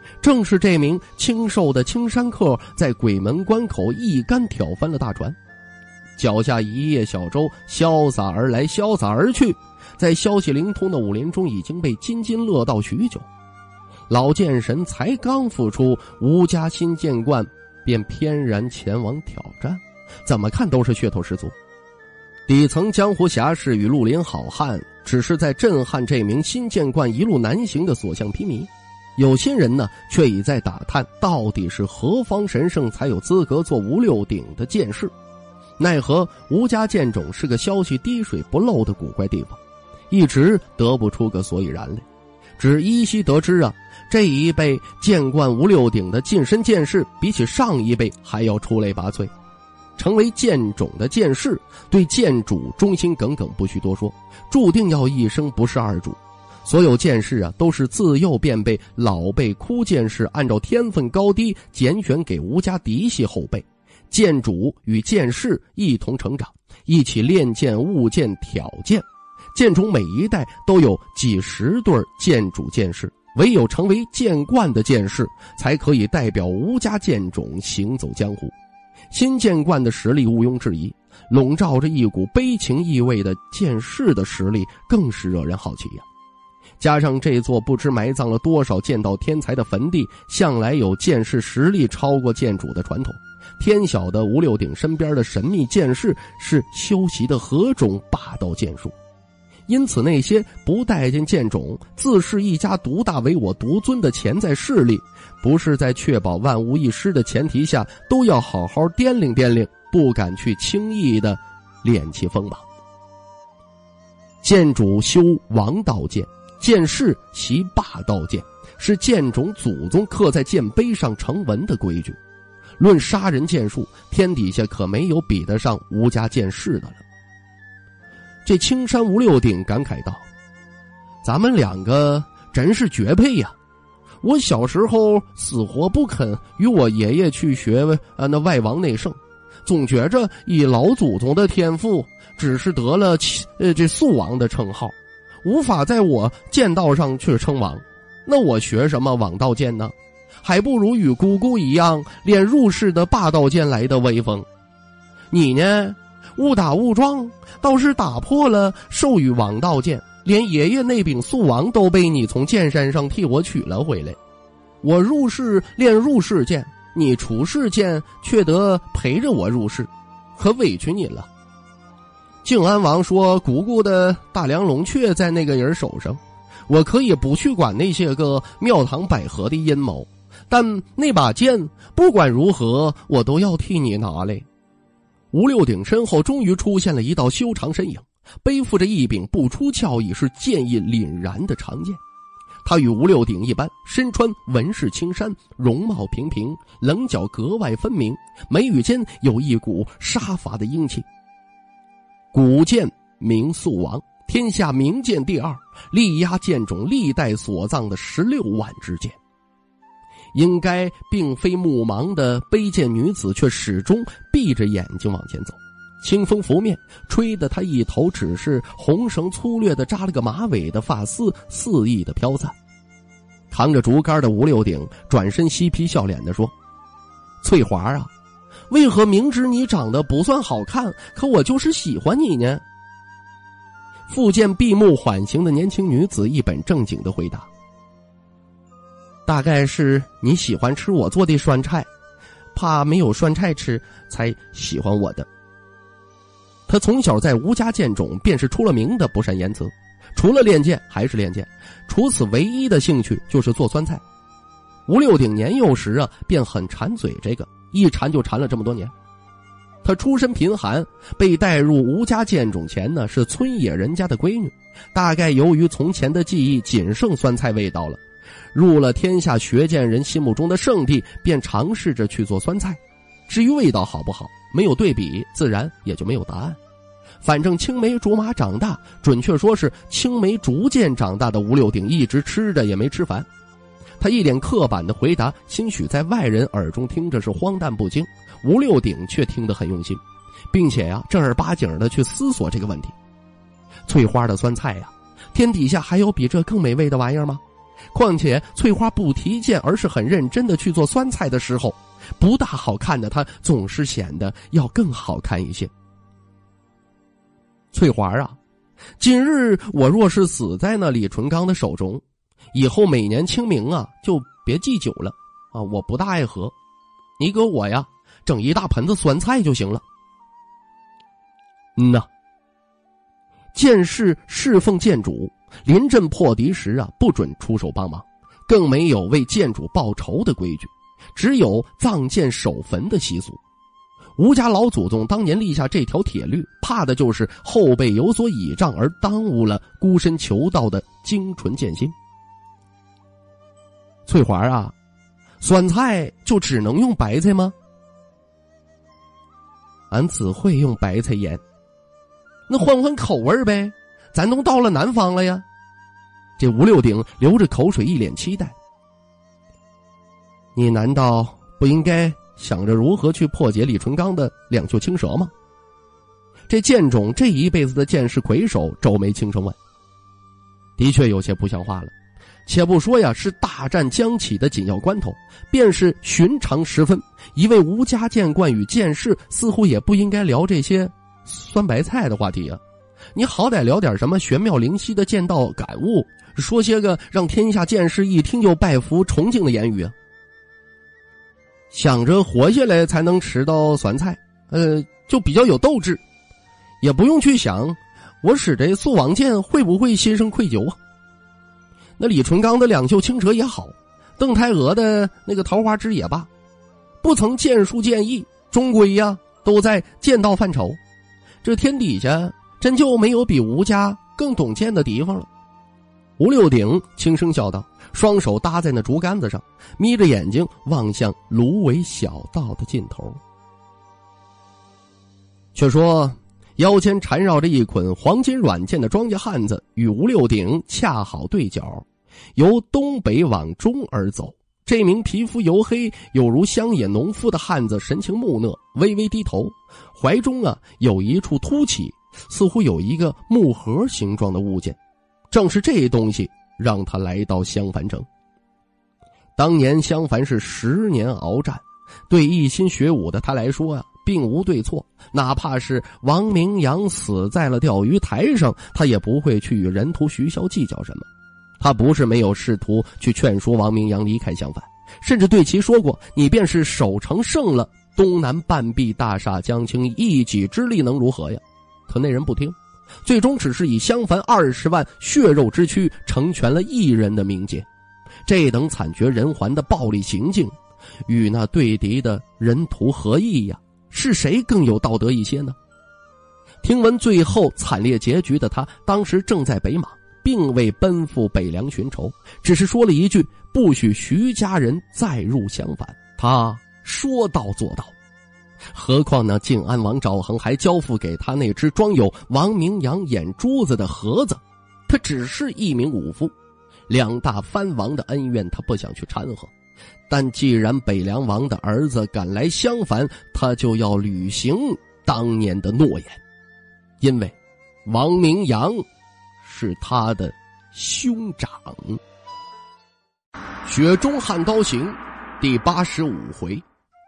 正是这名清瘦的青山客在鬼门关口一竿挑翻了大船，脚下一叶小舟潇洒而来，潇洒而去，在消息灵通的武林中已经被津津乐道许久。老剑神才刚复出，吴家新剑冠便翩然前往挑战，怎么看都是噱头十足。底层江湖侠士与绿林好汉只是在震撼这名新剑冠一路南行的所向披靡，有些人呢却已在打探到底是何方神圣才有资格做吴六鼎的剑士。奈何吴家剑种是个消息滴水不漏的古怪地方，一直得不出个所以然来。只依稀得知啊，这一辈剑冠吴六鼎的近身剑士比起上一辈还要出类拔萃。成为剑种的剑士，对剑主忠心耿耿不需多说，注定要一生不是二主。所有剑士啊，都是自幼便被老辈枯剑士按照天分高低拣选给吴家嫡系后辈。剑主与剑士一同成长，一起练剑、悟剑、挑剑。剑中每一代都有几十对剑主剑士，唯有成为剑冠的剑士，才可以代表吴家剑种行走江湖。新剑冠的实力毋庸置疑，笼罩着一股悲情意味的剑士的实力更是惹人好奇呀。加上这座不知埋葬了多少剑道天才的坟地，向来有剑士实力超过剑主的传统。天晓得吴六鼎身边的神秘剑士是修习的何种霸道剑术。因此那些不待见剑种，自视一家独大唯我独尊的潜在势力，不是在确保万无一失的前提下，都要好好掂量掂量，不敢去轻易的敛其锋芒。剑主修王道剑，剑士习霸道剑，是剑种祖宗刻在剑碑上成文的规矩。论杀人剑术，天底下可没有比得上吴家剑士的了。这青山吴六鼎感慨道：咱们两个真是绝配呀！我小时候死活不肯与我爷爷去学啊那外王内圣，总觉着以老祖宗的天赋，只是得了呃这素王的称号，无法在我剑道上去称王。那我学什么王道剑呢？还不如与姑姑一样练入世的霸道剑来的威风。你呢，误打误撞倒是打破了授予王道剑，连爷爷那柄素王都被你从剑山上替我取了回来。我入世练入世剑，你出世剑却得陪着我入世，可委屈你了。靖安王说姑姑的大梁龙雀在那个人手上，我可以不去管那些个庙堂百合的阴谋，但那把剑不管如何我都要替你拿来。吴六鼎身后终于出现了一道修长身影，背负着一柄不出鞘已是剑意凛然的长剑。他与吴六鼎一般，身穿纹饰青衫，容貌平平，棱角格外分明，眉宇间有一股杀伐的英气。古剑名素王，天下名剑第二，力压剑种历代所葬的十六万支剑。应该并非目盲的卑贱女子，却始终闭着眼睛往前走。清风拂面，吹得她一头只是红绳粗略的扎了个马尾的发丝肆意的飘散。扛着竹竿的吴六鼎转身嬉皮笑脸地说：翠华啊，为何明知你长得不算好看，可我就是喜欢你呢？复见闭目缓行的年轻女子一本正经地回答：大概是你喜欢吃我做的酸菜，怕没有酸菜吃才喜欢我的。他从小在吴家剑种便是出了名的不善言辞，除了练剑还是练剑，除此唯一的兴趣就是做酸菜。吴六鼎年幼时啊便很馋嘴，这个一馋就馋了这么多年。他出身贫寒，被带入吴家剑种前呢是村野人家的闺女，大概由于从前的记忆仅剩酸菜味道了，入了天下学剑人心目中的圣地，便尝试着去做酸菜。至于味道好不好，没有对比，自然也就没有答案。反正青梅竹马长大，准确说是青梅竹剑长大的吴六鼎一直吃着也没吃烦。他一脸刻板的回答，兴许在外人耳中听着是荒诞不经，吴六鼎却听得很用心，并且呀、啊、正儿八经的去思索这个问题。翠花的酸菜呀、啊，天底下还有比这更美味的玩意儿吗？ 况且翠花不提剑，而是很认真的去做酸菜的时候，不大好看的她总是显得要更好看一些。翠花啊，今日我若是死在那李淳刚的手中，以后每年清明啊就别祭酒了啊，我不大爱喝，你给我呀整一大盆子酸菜就行了。嗯呐，剑士侍奉剑主，临阵破敌时啊，不准出手帮忙，更没有为剑主报仇的规矩，只有葬剑守坟的习俗。吴家老祖宗当年立下这条铁律，怕的就是后辈有所倚仗而耽误了孤身求道的精纯剑心。翠花啊，酸菜就只能用白菜吗？俺只会用白菜腌。那换换口味呗，咱都到了南方了呀。这吴六鼎流着口水，一脸期待。你难道不应该想着如何去破解李淳刚的两袖青蛇吗？这剑种这一辈子的剑士魁首皱眉轻声问。的确有些不像话了，且不说呀，是大战将起的紧要关头，便是寻常时分，一位吴家剑冠与剑士似乎也不应该聊这些酸白菜的话题啊。你好歹聊点什么玄妙灵犀的剑道感悟，说些个让天下剑士一听就拜服崇敬的言语啊。想着活下来才能吃到酸菜，呃，就比较有斗志，也不用去想我使这素王剑会不会心生愧疚啊。那李淳刚的两袖青蛇也好，邓太娥的那个桃花枝也罢，不曾剑术剑艺，终归呀都在剑道范畴。这天底下真就没有比吴家更懂剑的地方了。吴六鼎轻声笑道，双手搭在那竹竿子上，眯着眼睛望向芦苇小道的尽头。却说腰间缠绕着一捆黄金软剑的庄稼汉子与吴六鼎恰好对角，由东北往中而走。这名皮肤黝黑有如乡野农夫的汉子神情木讷，微微低头，怀中啊有一处凸起，似乎有一个木盒形状的物件。正是这东西让他来到襄樊城。当年襄樊是十年鏖战，对一心学武的他来说啊，并无对错，哪怕是王明阳死在了钓鱼台上，他也不会去与人屠徐骁计较什么。他不是没有试图去劝说王明阳离开襄樊，甚至对其说过，你便是守城胜了，东南半壁大厦将倾，一己之力能如何呀？可那人不听，最终只是以襄樊二十万血肉之躯成全了一人的名节。这等惨绝人寰的暴力行径，与那对敌的人屠何异呀？是谁更有道德一些呢？听闻最后惨烈结局的他，当时正在北莽，并未奔赴北凉寻仇，只是说了一句不许徐家人再入襄樊。他说到做到，何况那靖安王赵恒还交付给他那只装有王明阳眼珠子的盒子。他只是一名武夫，两大藩王的恩怨他不想去掺和，但既然北凉王的儿子赶来襄樊，他就要履行当年的诺言，因为王明阳是他的兄长。雪中悍刀行第八十五回，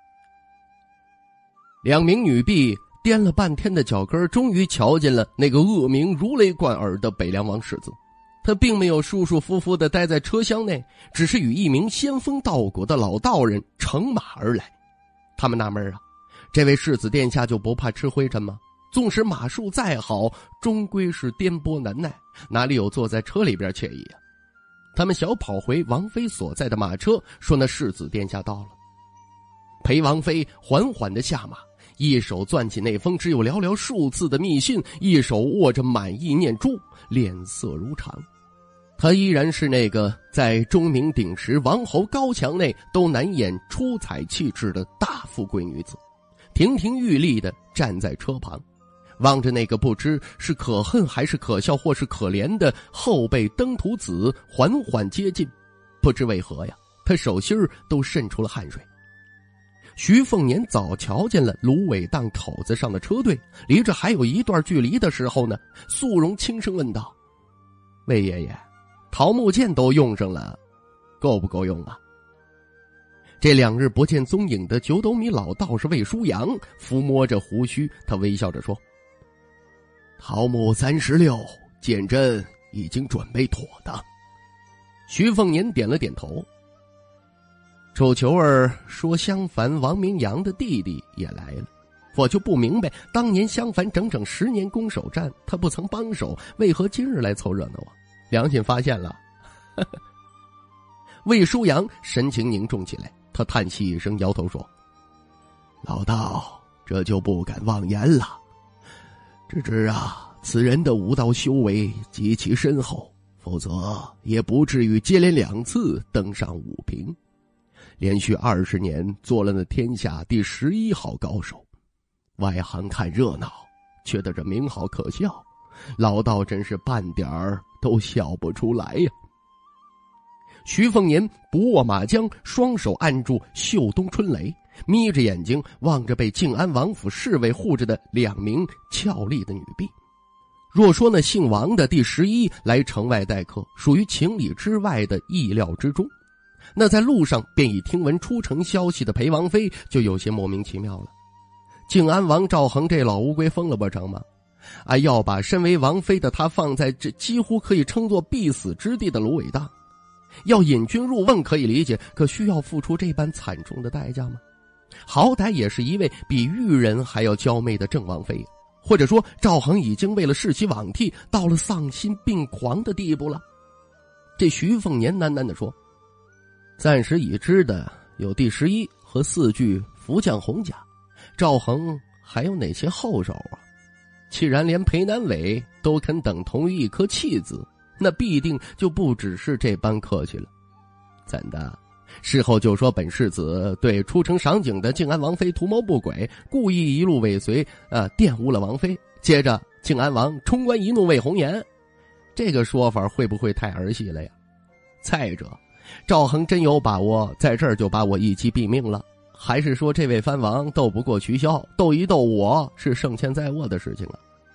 两名女婢颠了半天的脚跟，终于瞧见了那个恶名如雷贯耳的北凉王世子。他并没有舒舒服服地待在车厢内，只是与一名仙风道骨的老道人乘马而来。他们纳闷啊，这位世子殿下就不怕吃灰尘吗？纵使马术再好，终归是颠簸难耐，哪里有坐在车里边惬意啊？他们小跑回王妃所在的马车，说那世子殿下到了。裴王妃缓缓地下马，一手攥起那封只有寥寥数字的密信，一手握着满意念珠，脸色如常。她依然是那个在钟鸣鼎食王侯高墙内都难掩出彩气质的大富贵女子，亭亭玉立地站在车旁，望着那个不知是可恨还是可笑或是可怜的后辈登徒子缓缓接近。不知为何呀，他手心都渗出了汗水。徐凤年早瞧见了芦苇荡口子上的车队，离这还有一段距离的时候呢，肃容轻声问道：魏爷爷， 桃木剑都用上了，够不够用啊？这两日不见踪影的九斗米老道士魏舒阳抚摸着胡须，他微笑着说：“桃木三十六，剑针已经准备妥当。”徐凤年点了点头。臭球儿说襄樊王明阳的弟弟也来了，我就不明白，当年襄樊整整十年攻守战，他不曾帮手，为何今日来凑热闹啊？良心发现了。魏舒阳神情凝重起来，他叹息一声，摇头说：“老道，这就不敢妄言了。只知啊，此人的武道修为极其深厚，否则也不至于接连两次登上武平，连续二十年做了那天下第十一号高手。外行看热闹，觉得这名号可笑，老道真是半点儿都笑不出来呀。”徐凤年不握马缰，双手按住袖东春雷，眯着眼睛望着被靖安王府侍卫护着的两名俏丽的女婢。若说那姓王的第十一来城外待客，属于情理之外的意料之中，那在路上便已听闻出城消息的裴王妃就有些莫名其妙了。靖安王赵恒这老乌龟疯了不成吗？啊，要把身为王妃的他放在这几乎可以称作必死之地的芦苇荡，要引君入瓮可以理解，可需要付出这般惨重的代价吗？好歹也是一位比玉人还要娇媚的正王妃，或者说赵恒已经为了视其罔替到了丧心病狂的地步了。这徐凤年喃喃地说：“暂时已知的有第十一和四具福将红甲，赵恒还有哪些后手啊？既然连裴南伟都肯等同于一颗弃子，那必定就不只是这般客气了。怎的？事后就说本世子对出城赏景的靖安王妃图谋不轨，故意一路尾随，呃，玷污了王妃。接着靖安王冲冠一怒为红颜，这个说法会不会太儿戏了呀？再者，赵恒真有把握在这儿就把我一击毙命了，还是说这位藩王斗不过徐骁，斗一斗我是胜券在握的事情啊？”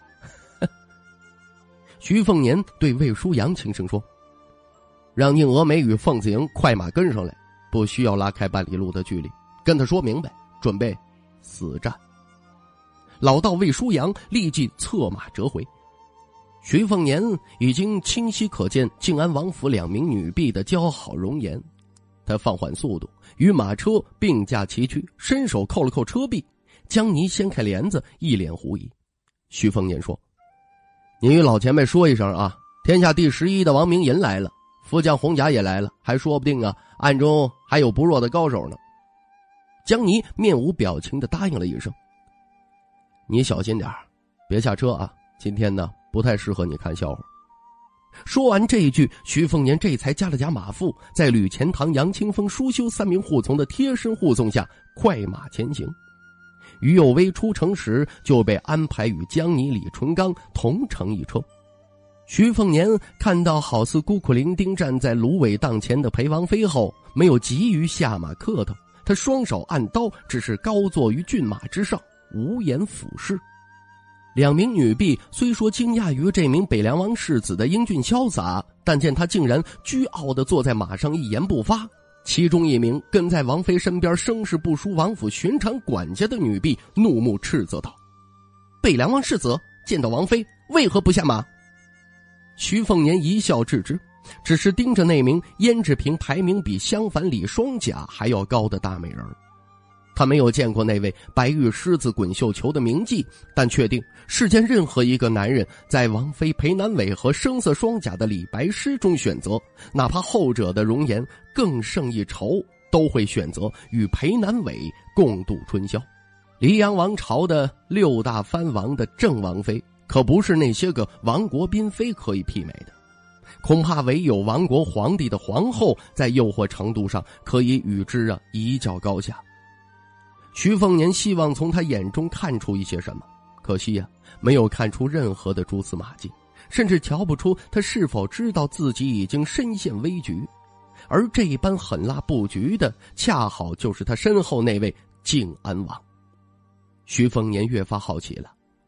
徐凤年对魏舒阳轻声说：“让宁峨眉与凤子营快马跟上来，不需要拉开半里路的距离，跟他说明白，准备死战。”老道魏舒阳立即策马折回。徐凤年已经清晰可见靖安王府两名女婢的姣好容颜，他放缓速度，与马车并驾齐驱，伸手扣了扣车壁。江泥掀开帘子，一脸狐疑。徐凤年说：“你与老前辈说一声啊，天下第十一的王明银来了，福将红甲也来了，还说不定啊，暗中还有不弱的高手呢。”江泥面无表情地答应了一声：“你小心点别下车啊，今天呢不太适合你看笑话。”说完这一句，徐凤年这才加了加马腹，在吕钱塘、杨清风、舒修三名护从的贴身护送下快马前行。于有为出城时就被安排与江泥、李纯刚同乘一车。徐凤年看到好似孤苦伶仃站在芦苇荡前的裴王妃后，没有急于下马客套，他双手按刀，只是高坐于骏马之上，无言俯视。两名女婢虽说惊讶于这名北凉王世子的英俊潇洒，但见他竟然倨傲地坐在马上一言不发。其中一名跟在王妃身边声势不输王府寻常管家的女婢怒目斥责道：“北凉王世子见到王妃为何不下马？”徐凤年一笑置之，只是盯着那名胭脂瓶排名比襄樊李双甲还要高的大美人。他没有见过那位白玉狮子滚绣球的名妓，但确定世间任何一个男人在王妃裴南伟和声色双甲的李白诗中选择，哪怕后者的容颜更胜一筹，都会选择与裴南伟共度春宵。黎阳王朝的六大藩王的正王妃可不是那些个王国嫔妃可以媲美的，恐怕唯有王国皇帝的皇后在诱惑程度上可以与之啊一较高下。徐凤年希望从他眼中看出一些什么，可惜呀、啊，没有看出任何的蛛丝马迹，甚至瞧不出他是否知道自己已经身陷危局。而这般狠辣布局的，恰好就是他身后那位靖安王。徐凤年越发好奇了，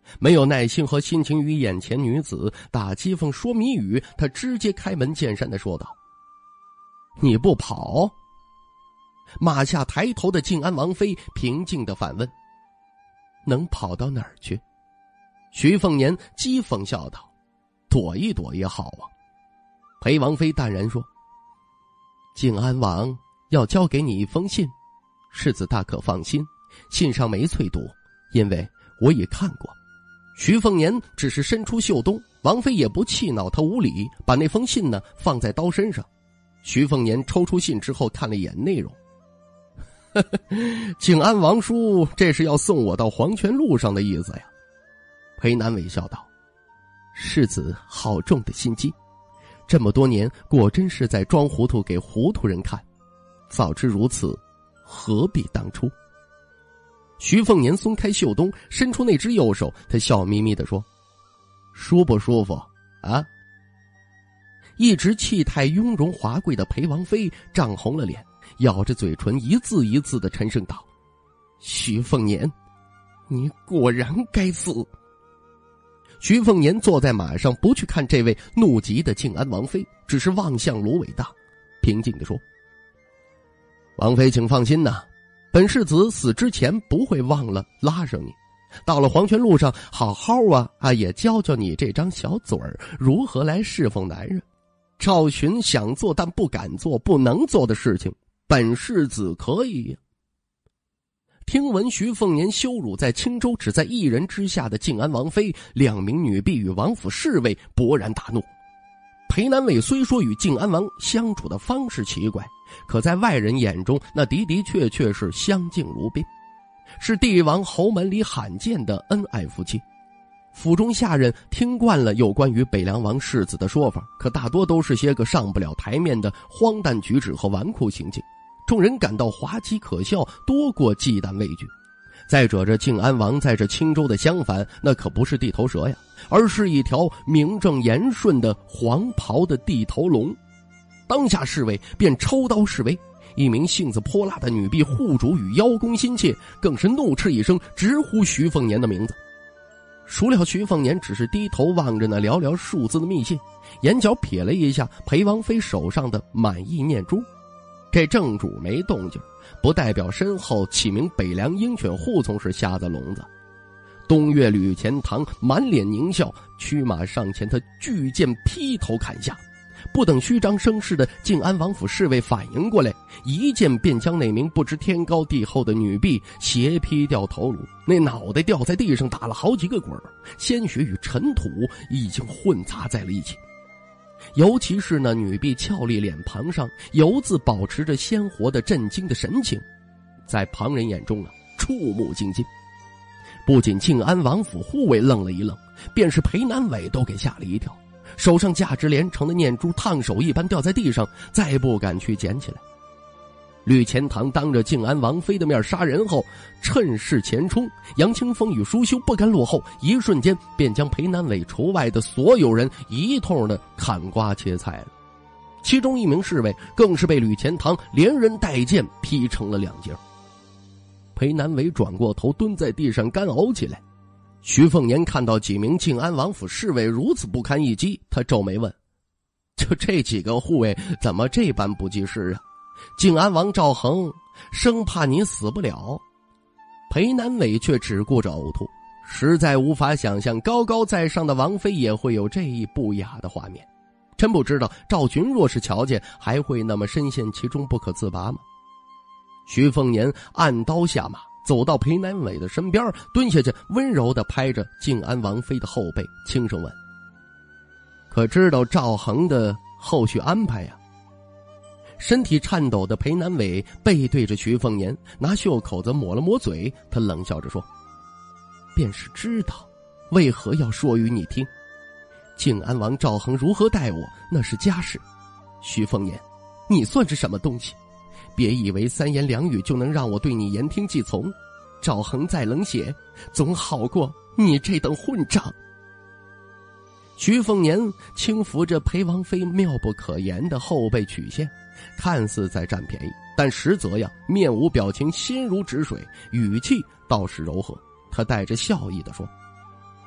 没有耐心和心情与眼前女子打机锋说谜语，他直接开门见山地说道：“你不跑？”马下抬头的靖安王妃平静地反问：“能跑到哪儿去？”徐凤年讥讽笑道：“躲一躲也好啊。”裴王妃淡然说：“靖安王要交给你一封信，世子大可放心，信上没淬毒，因为我也看过。”徐凤年只是伸出袖兜，王妃也不气恼他无礼，把那封信呢放在刀身上。徐凤年抽出信之后看了一眼内容，呵呵，靖安王叔这是要送我到黄泉路上的意思呀。裴南伟笑道：“世子好重的心机，这么多年果真是在装糊涂给糊涂人看，早知如此，何必当初。”徐凤年松开袖兜，伸出那只右手，他笑眯眯地说：“舒不舒服啊？”一直气态雍容华贵的裴王妃涨红了脸，咬着嘴唇一字一字地沉声道：“徐凤年，你果然该死。”徐凤年坐在马上，不去看这位怒极的靖安王妃，只是望向芦苇荡，平静地说：“王妃请放心呐，本世子死之前不会忘了拉上你，到了黄泉路上好好啊啊也教教你这张小嘴儿如何来侍奉男人。赵寻想做但不敢做不能做的事情，本世子可以呀。”听闻徐凤年羞辱在青州只在一人之下的靖安王妃，两名女婢与王府侍卫勃然大怒。裴南伟虽说与靖安王相处的方式奇怪，可在外人眼中那的的确确是相敬如宾，是帝王侯门里罕见的恩爱夫妻。府中下人听惯了有关于北凉王世子的说法，可大多都是些个上不了台面的荒诞举止和纨绔行径，众人感到滑稽可笑多过忌惮畏惧。再者，这靖安王在这青州的相反，那可不是地头蛇呀，而是一条名正言顺的黄袍的地头龙。当下侍卫便抽刀示威，一名性子泼辣的女婢护主与邀功心切，更是怒斥一声，直呼徐凤年的名字。孰料徐凤年只是低头望着那寥寥数字的密信，眼角瞥了一下裴王妃手上的满意念珠。这正主没动静，不代表身后几名北凉鹰犬护从是瞎子聋子。东岳吕钱塘满脸狞笑，驱马上前，他巨剑劈头砍下。不等虚张声势的靖安王府侍卫反应过来，一剑便将那名不知天高地厚的女婢斜劈掉头颅，那脑袋掉在地上打了好几个滚，鲜血与尘土已经混杂在了一起。尤其是那女婢俏丽脸庞上犹自保持着鲜活的震惊的神情，在旁人眼中啊，触目惊心。不仅靖安王府护卫愣了一愣，便是裴南伟都给吓了一跳，手上价值连城的念珠烫手一般掉在地上，再不敢去捡起来。吕钱塘当着靖安王妃的面杀人后，趁势前冲，杨清风与舒修不甘落后，一瞬间便将裴南伟除外的所有人一通的砍瓜切菜了。其中一名侍卫更是被吕钱塘连人带剑劈成了两截。裴南伟转过头蹲在地上干呕起来。徐凤年看到几名靖安王府侍卫如此不堪一击，他皱眉问：“就这几个护卫怎么这般不济事啊？靖安王赵恒生怕你死不了。”裴南伟却只顾着呕吐，实在无法想象高高在上的王妃也会有这一不雅的画面。真不知道赵群若是瞧见，还会那么深陷其中不可自拔吗？徐凤年按刀下马，走到裴南伟的身边，蹲下去温柔地拍着靖安王妃的后背，轻声问：“可知道赵恒的后续安排呀？”身体颤抖的裴南伟背对着徐凤年，拿袖口子抹了抹嘴，他冷笑着说：“便是知道，为何要说与你听？靖安王赵恒如何待我，那是家事。徐凤年，你算是什么东西？别以为三言两语就能让我对你言听计从。赵恒再冷血，总好过你这等混账。”徐凤年轻扶着裴王妃妙不可言的后背曲线，看似在占便宜，但实则呀面无表情，心如止水，语气倒是柔和。他带着笑意地说：“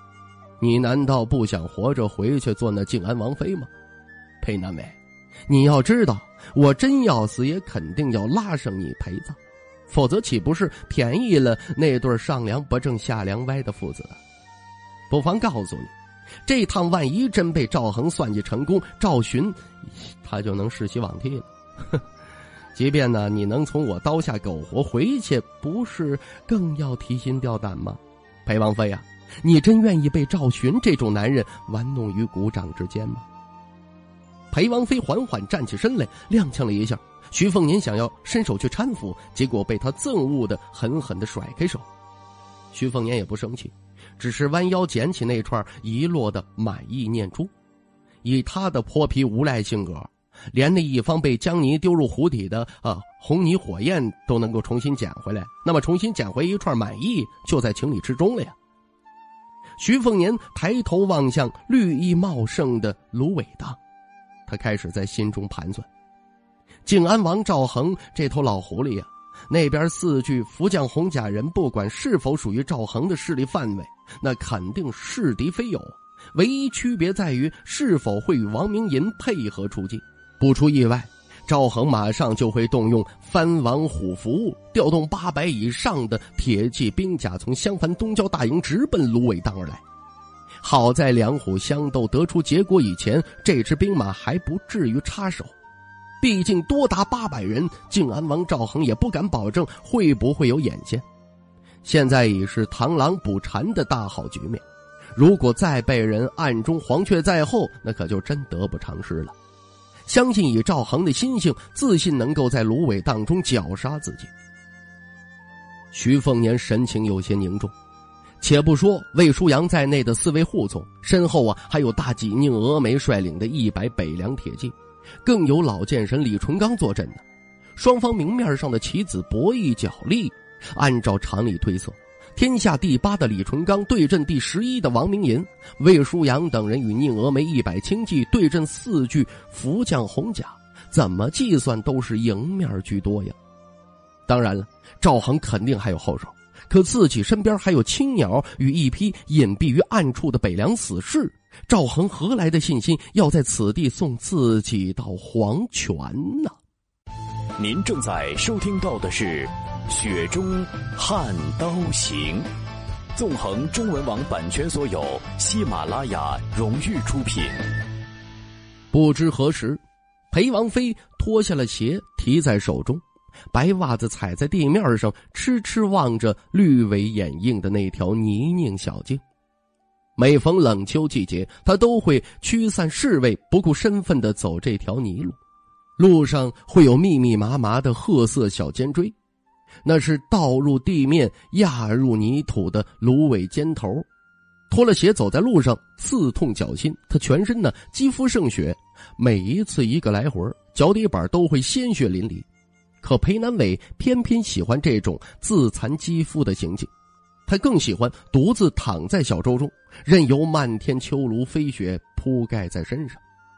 你难道不想活着回去做那靖安王妃吗？裴南伟，你要知道，我真要死也肯定要拉上你陪葬，否则岂不是便宜了那对上梁不正下梁歪的父子？不妨告诉你，这趟万一真被赵恒算计成功，赵寻他就能世袭罔替了。即便呢你能从我刀下苟活回去，不是更要提心吊胆吗？裴王妃啊，你真愿意被赵寻这种男人玩弄于股掌之间吗？裴王妃缓缓站起身来，踉跄了一下，徐凤年想要伸手去搀扶，结果被他憎恶的狠狠地甩开手。徐凤年也不生气，只是弯腰捡起那串遗落的满意念珠。以他的泼皮无赖性格，连那一方被江泥丢入湖底的啊红泥火焰都能够重新捡回来，那么重新捡回一串满意就在情理之中了呀。徐凤年抬头望向绿意茂盛的芦苇荡，他开始在心中盘算，靖安王赵恒这头老狐狸呀、啊，那边四具福将红甲人不管是否属于赵恒的势力范围，那肯定是敌非友，唯一区别在于是否会与王明银配合出击。不出意外，赵恒马上就会动用藩王虎符，调动八百以上的铁骑兵甲从襄樊东郊大营直奔芦苇荡而来。好在两虎相斗得出结果以前，这支兵马还不至于插手，毕竟多达八百人，靖安王赵恒也不敢保证会不会有眼线。现在已是螳螂捕蝉的大好局面，如果再被人暗中黄雀在后，那可就真得不偿失了。相信以赵恒的心性，自信能够在芦苇荡中绞杀自己。徐凤年神情有些凝重，且不说魏舒阳在内的四位护从，身后啊还有大济宁峨眉率领的一百北凉铁骑，更有老剑神李淳刚坐镇呢。双方明面上的棋子博弈角力，按照常理推测，天下第八的李淳刚对阵第十一的王明银，魏舒阳等人与宁峨眉一百轻骑对阵四具福将红甲，怎么计算都是赢面居多呀。当然了，赵恒肯定还有后手，可自己身边还有青鸟与一批隐蔽于暗处的北凉死士，赵恒何来的信心要在此地送自己到黄泉呢？ 您正在收听到的是雪中悍刀行，纵横中文网版权所有，喜马拉雅荣誉出品。 不知何时，裴王妃脱下了鞋提在手中，白袜子踩在地面上，痴痴望着绿尾掩映的那条泥泞小径。每逢冷秋季节，她都会驱散侍卫，不顾身份地走这条泥路。路上会有密密麻麻的褐色小尖锥，那是倒入地面压入泥土的芦苇尖头。脱了鞋走在路上，刺痛脚心，他全身呢肌肤胜血，每一次一个来回，脚底板都会鲜血淋漓。可裴南伟偏偏喜欢这种自残肌肤的行径，他更喜欢独自躺在小舟中，任由漫天秋芦飞雪铺盖在身上。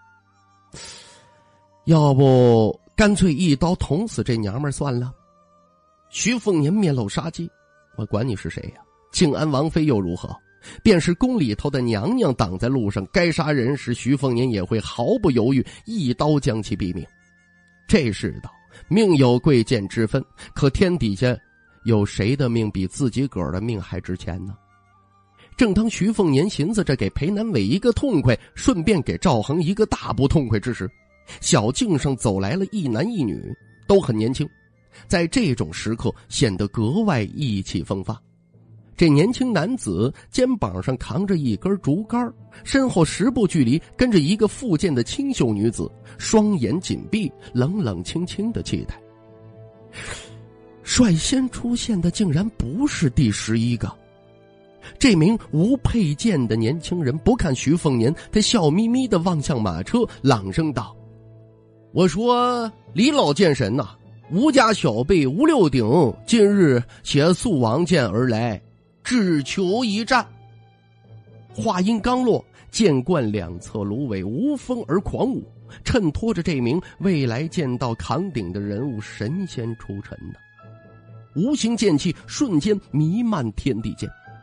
要不干脆一刀捅死这娘们算了。徐凤年面露杀机，我管你是谁呀、啊，靖安王妃又如何？便是宫里头的娘娘挡在路上，该杀人时，徐凤年也会毫不犹豫一刀将其毙命。这世道命有贵贱之分，可天底下有谁的命比自己个儿的命还值钱呢？正当徐凤年寻思着给裴南伟一个痛快，顺便给赵恒一个大不痛快之时，小径上走来了一男一女，都很年轻，在这种时刻显得格外意气风发。这年轻男子肩膀上扛着一根竹竿，身后十步距离跟着一个复健的清秀女子，双眼紧闭，冷冷清清的气态。率先出现的竟然不是第十一个。这名无佩剑的年轻人不看徐凤年，他笑眯眯地望向马车，朗声道：我说李老剑神呐、啊，吴家小辈吴六鼎今日携素王剑而来，只求一战。话音刚落，剑冠两侧芦苇无风而狂舞，衬托着这名未来剑道扛鼎的人物神仙出尘呢。无形剑气瞬间弥漫天地间，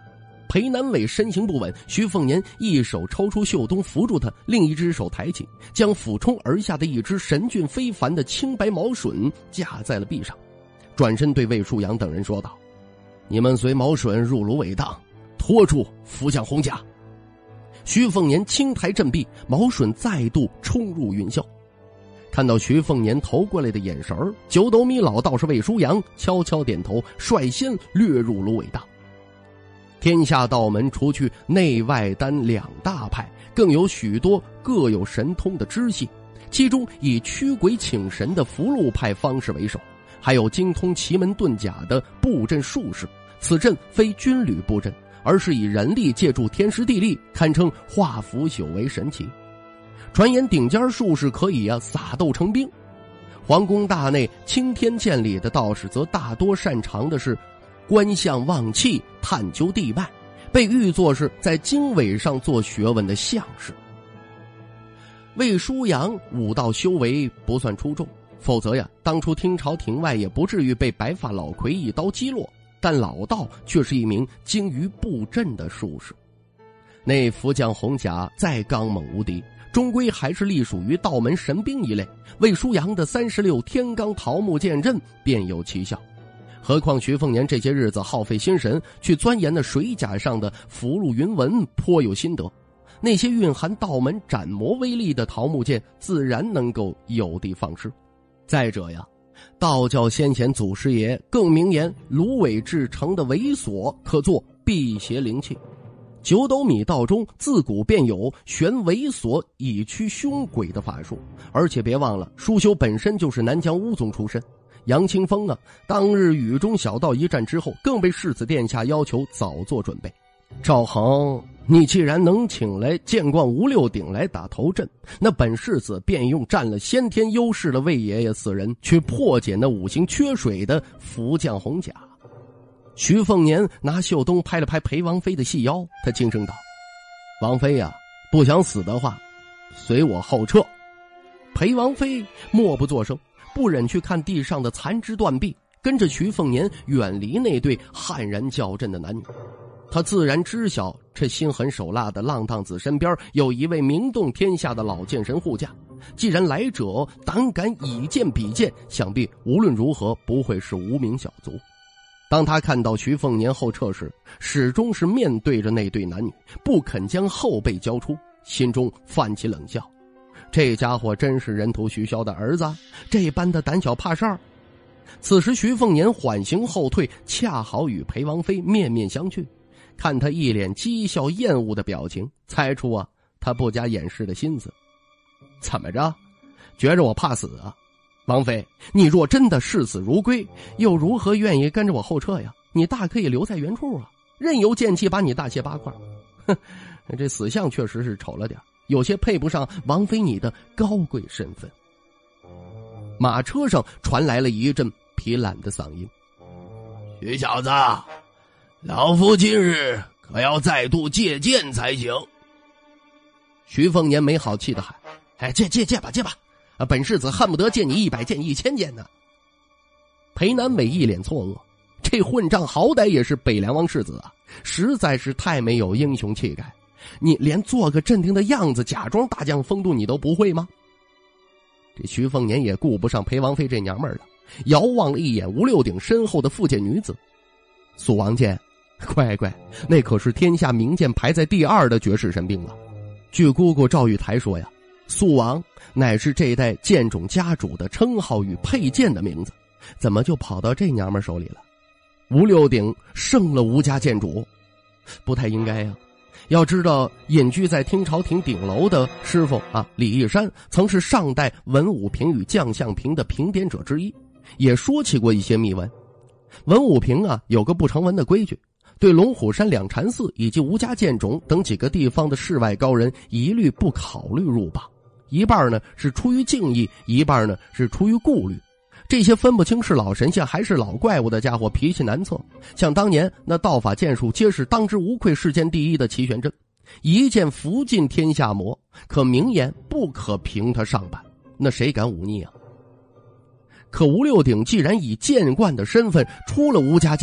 裴南伟身形不稳，徐凤年一手抽出袖东扶住他，另一只手抬起，将俯冲而下的一只神俊非凡的青白毛隼架在了壁上，转身对魏舒阳等人说道：你们随毛隼入芦苇荡，拖住福将洪甲。徐凤年轻抬振臂，毛隼再度冲入云霄。看到徐凤年投过来的眼神，九斗米老道士魏舒阳悄悄点头，率先掠入芦苇荡。天下道门除去内外丹两大派，更有许多各有神通的支系，其中以驱鬼请神的符箓派方式为首，还有精通奇门遁甲的布阵术士。此阵非军旅布阵，而是以人力借助天时地利，堪称化腐朽为神奇。传言顶尖术士可以啊撒豆成兵。皇宫大内青天剑里的道士则大多擅长的是观象望气，探究地脉，被誉作是在经纬上做学问的相士。魏舒阳武道修为不算出众，否则呀，当初听朝廷外也不至于被白发老魁一刀击落。但老道却是一名精于布阵的术士。那福将洪甲再刚猛无敌，终归还是隶属于道门神兵一类。魏舒阳的三十六天罡桃木剑阵便有奇效。何况徐凤年这些日子耗费心神去钻研的水甲上的符箓云纹颇有心得，那些蕴含道门斩魔威力的桃木剑自然能够有的放矢。再者呀，道教先贤祖师爷更明言芦苇制成的猥琐可作辟邪灵器。九斗米道中自古便有玄猥琐以驱凶鬼的法术，而且别忘了舒修本身就是南疆巫宗出身。杨清风啊，当日雨中小道一战之后，更被世子殿下要求早做准备。赵恒，你既然能请来剑冠吴六鼎来打头阵，那本世子便用占了先天优势的魏爷爷四人去破解那五行缺水的福将洪甲。徐凤年拿袖东拍了拍裴王妃的细腰，他轻声道：王妃呀、啊，不想死的话，随我后撤。裴王妃默不作声，不忍去看地上的残肢断臂，跟着徐凤年远离那对悍然较阵的男女。他自然知晓这心狠手辣的浪荡子身边有一位名动天下的老剑神护驾，既然来者胆敢以剑比剑，想必无论如何不会是无名小卒。当他看到徐凤年后撤时，始终是面对着那对男女，不肯将后背交出，心中泛起冷笑。这家伙真是人头徐骁的儿子，这般的胆小怕事儿。此时徐凤年缓行后退，恰好与裴王妃面面相觑，看他一脸讥笑厌恶的表情，猜出啊他不加掩饰的心思。怎么着，觉着我怕死啊？王妃，你若真的视死如归，又如何愿意跟着我后撤呀？你大可以留在原处啊，任由剑气把你大卸八块。哼，这死相确实是丑了点，有些配不上王妃你的高贵身份。马车上传来了一阵疲懒的嗓音： 徐小子，老夫今日可要再度借剑才行。 徐凤年没好气的喊：哎，借借借吧借吧，啊，本世子恨不得借你一百件一千件呢。裴南伟一脸错愕，这混账好歹也是北凉王世子啊，实在是太没有英雄气概，你连做个镇定的样子，假装大将风度你都不会吗？这徐凤年也顾不上裴王妃这娘们儿了，遥望了一眼吴六鼎身后的富贱女子。苏王剑，乖乖，那可是天下名剑排在第二的绝世神兵了。据姑姑赵玉台说呀，苏王乃是这代剑种家主的称号与佩剑的名字，怎么就跑到这娘们手里了？吴六鼎胜了吴家剑主，不太应该呀。要知道隐居在听朝廷顶楼的师傅啊，李义山曾是上代文武平与将相平的评点者之一，也说起过一些秘闻。文武平啊有个不成文的规矩，对龙虎山两禅寺以及吴家剑种等几个地方的世外高人一律不考虑入榜，一半呢是出于敬意，一半呢是出于顾虑。这些分不清是老神仙还是老怪物的家伙脾气难测，像当年那道法剑术皆是当之无愧世间第一的齐玄真，一剑拂尽天下魔，可名言不可评他上板，那谁敢忤逆啊？可吴六鼎既然以剑冠的身份出了吴家剑种，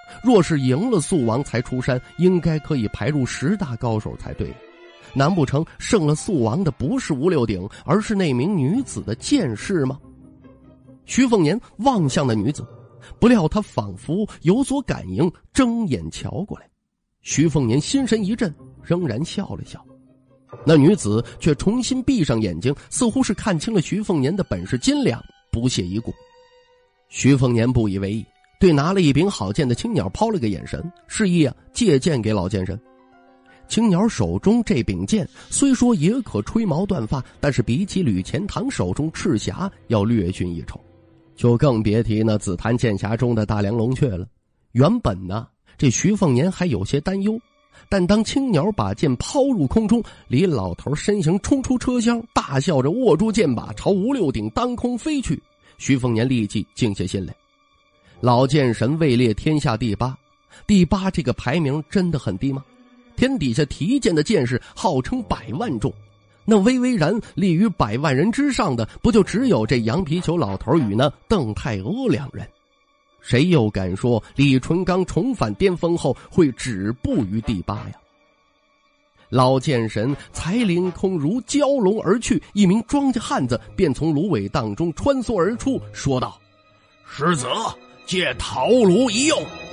若是赢了肃王才出山，应该可以排入十大高手才对。难不成胜了肃王的不是吴六鼎，而是那名女子的剑士吗？徐凤年望向那女子，不料她仿佛有所感应，睁眼瞧过来。徐凤年心神一震，仍然笑了笑。那女子却重新闭上眼睛，似乎是看清了徐凤年的本事斤两，不屑一顾。徐凤年不以为意，对拿了一柄好剑的青鸟抛了个眼神，示意啊借剑给老剑神。青鸟手中这柄剑虽说也可吹毛断发，但是比起吕钱塘手中赤匣要略逊一筹，就更别提那紫檀剑匣中的大梁龙雀了。原本呢，这徐凤年还有些担忧，但当青鸟把剑抛入空中，李老头身形冲出车厢，大笑着握住剑把，朝吴六鼎当空飞去。徐凤年立即静下心来。老剑神位列天下第八，第八这个排名真的很低吗？天底下提剑的剑士号称百万众，那巍巍然立于百万人之上的，不就只有这羊皮球老头与那邓太阿两人？谁又敢说李淳刚重返巅峰后会止步于第八呀？老剑神才凌空如蛟龙而去，一名庄稼汉子便从芦苇荡中穿梭而出，说道：“ 师子，借桃颅一用。”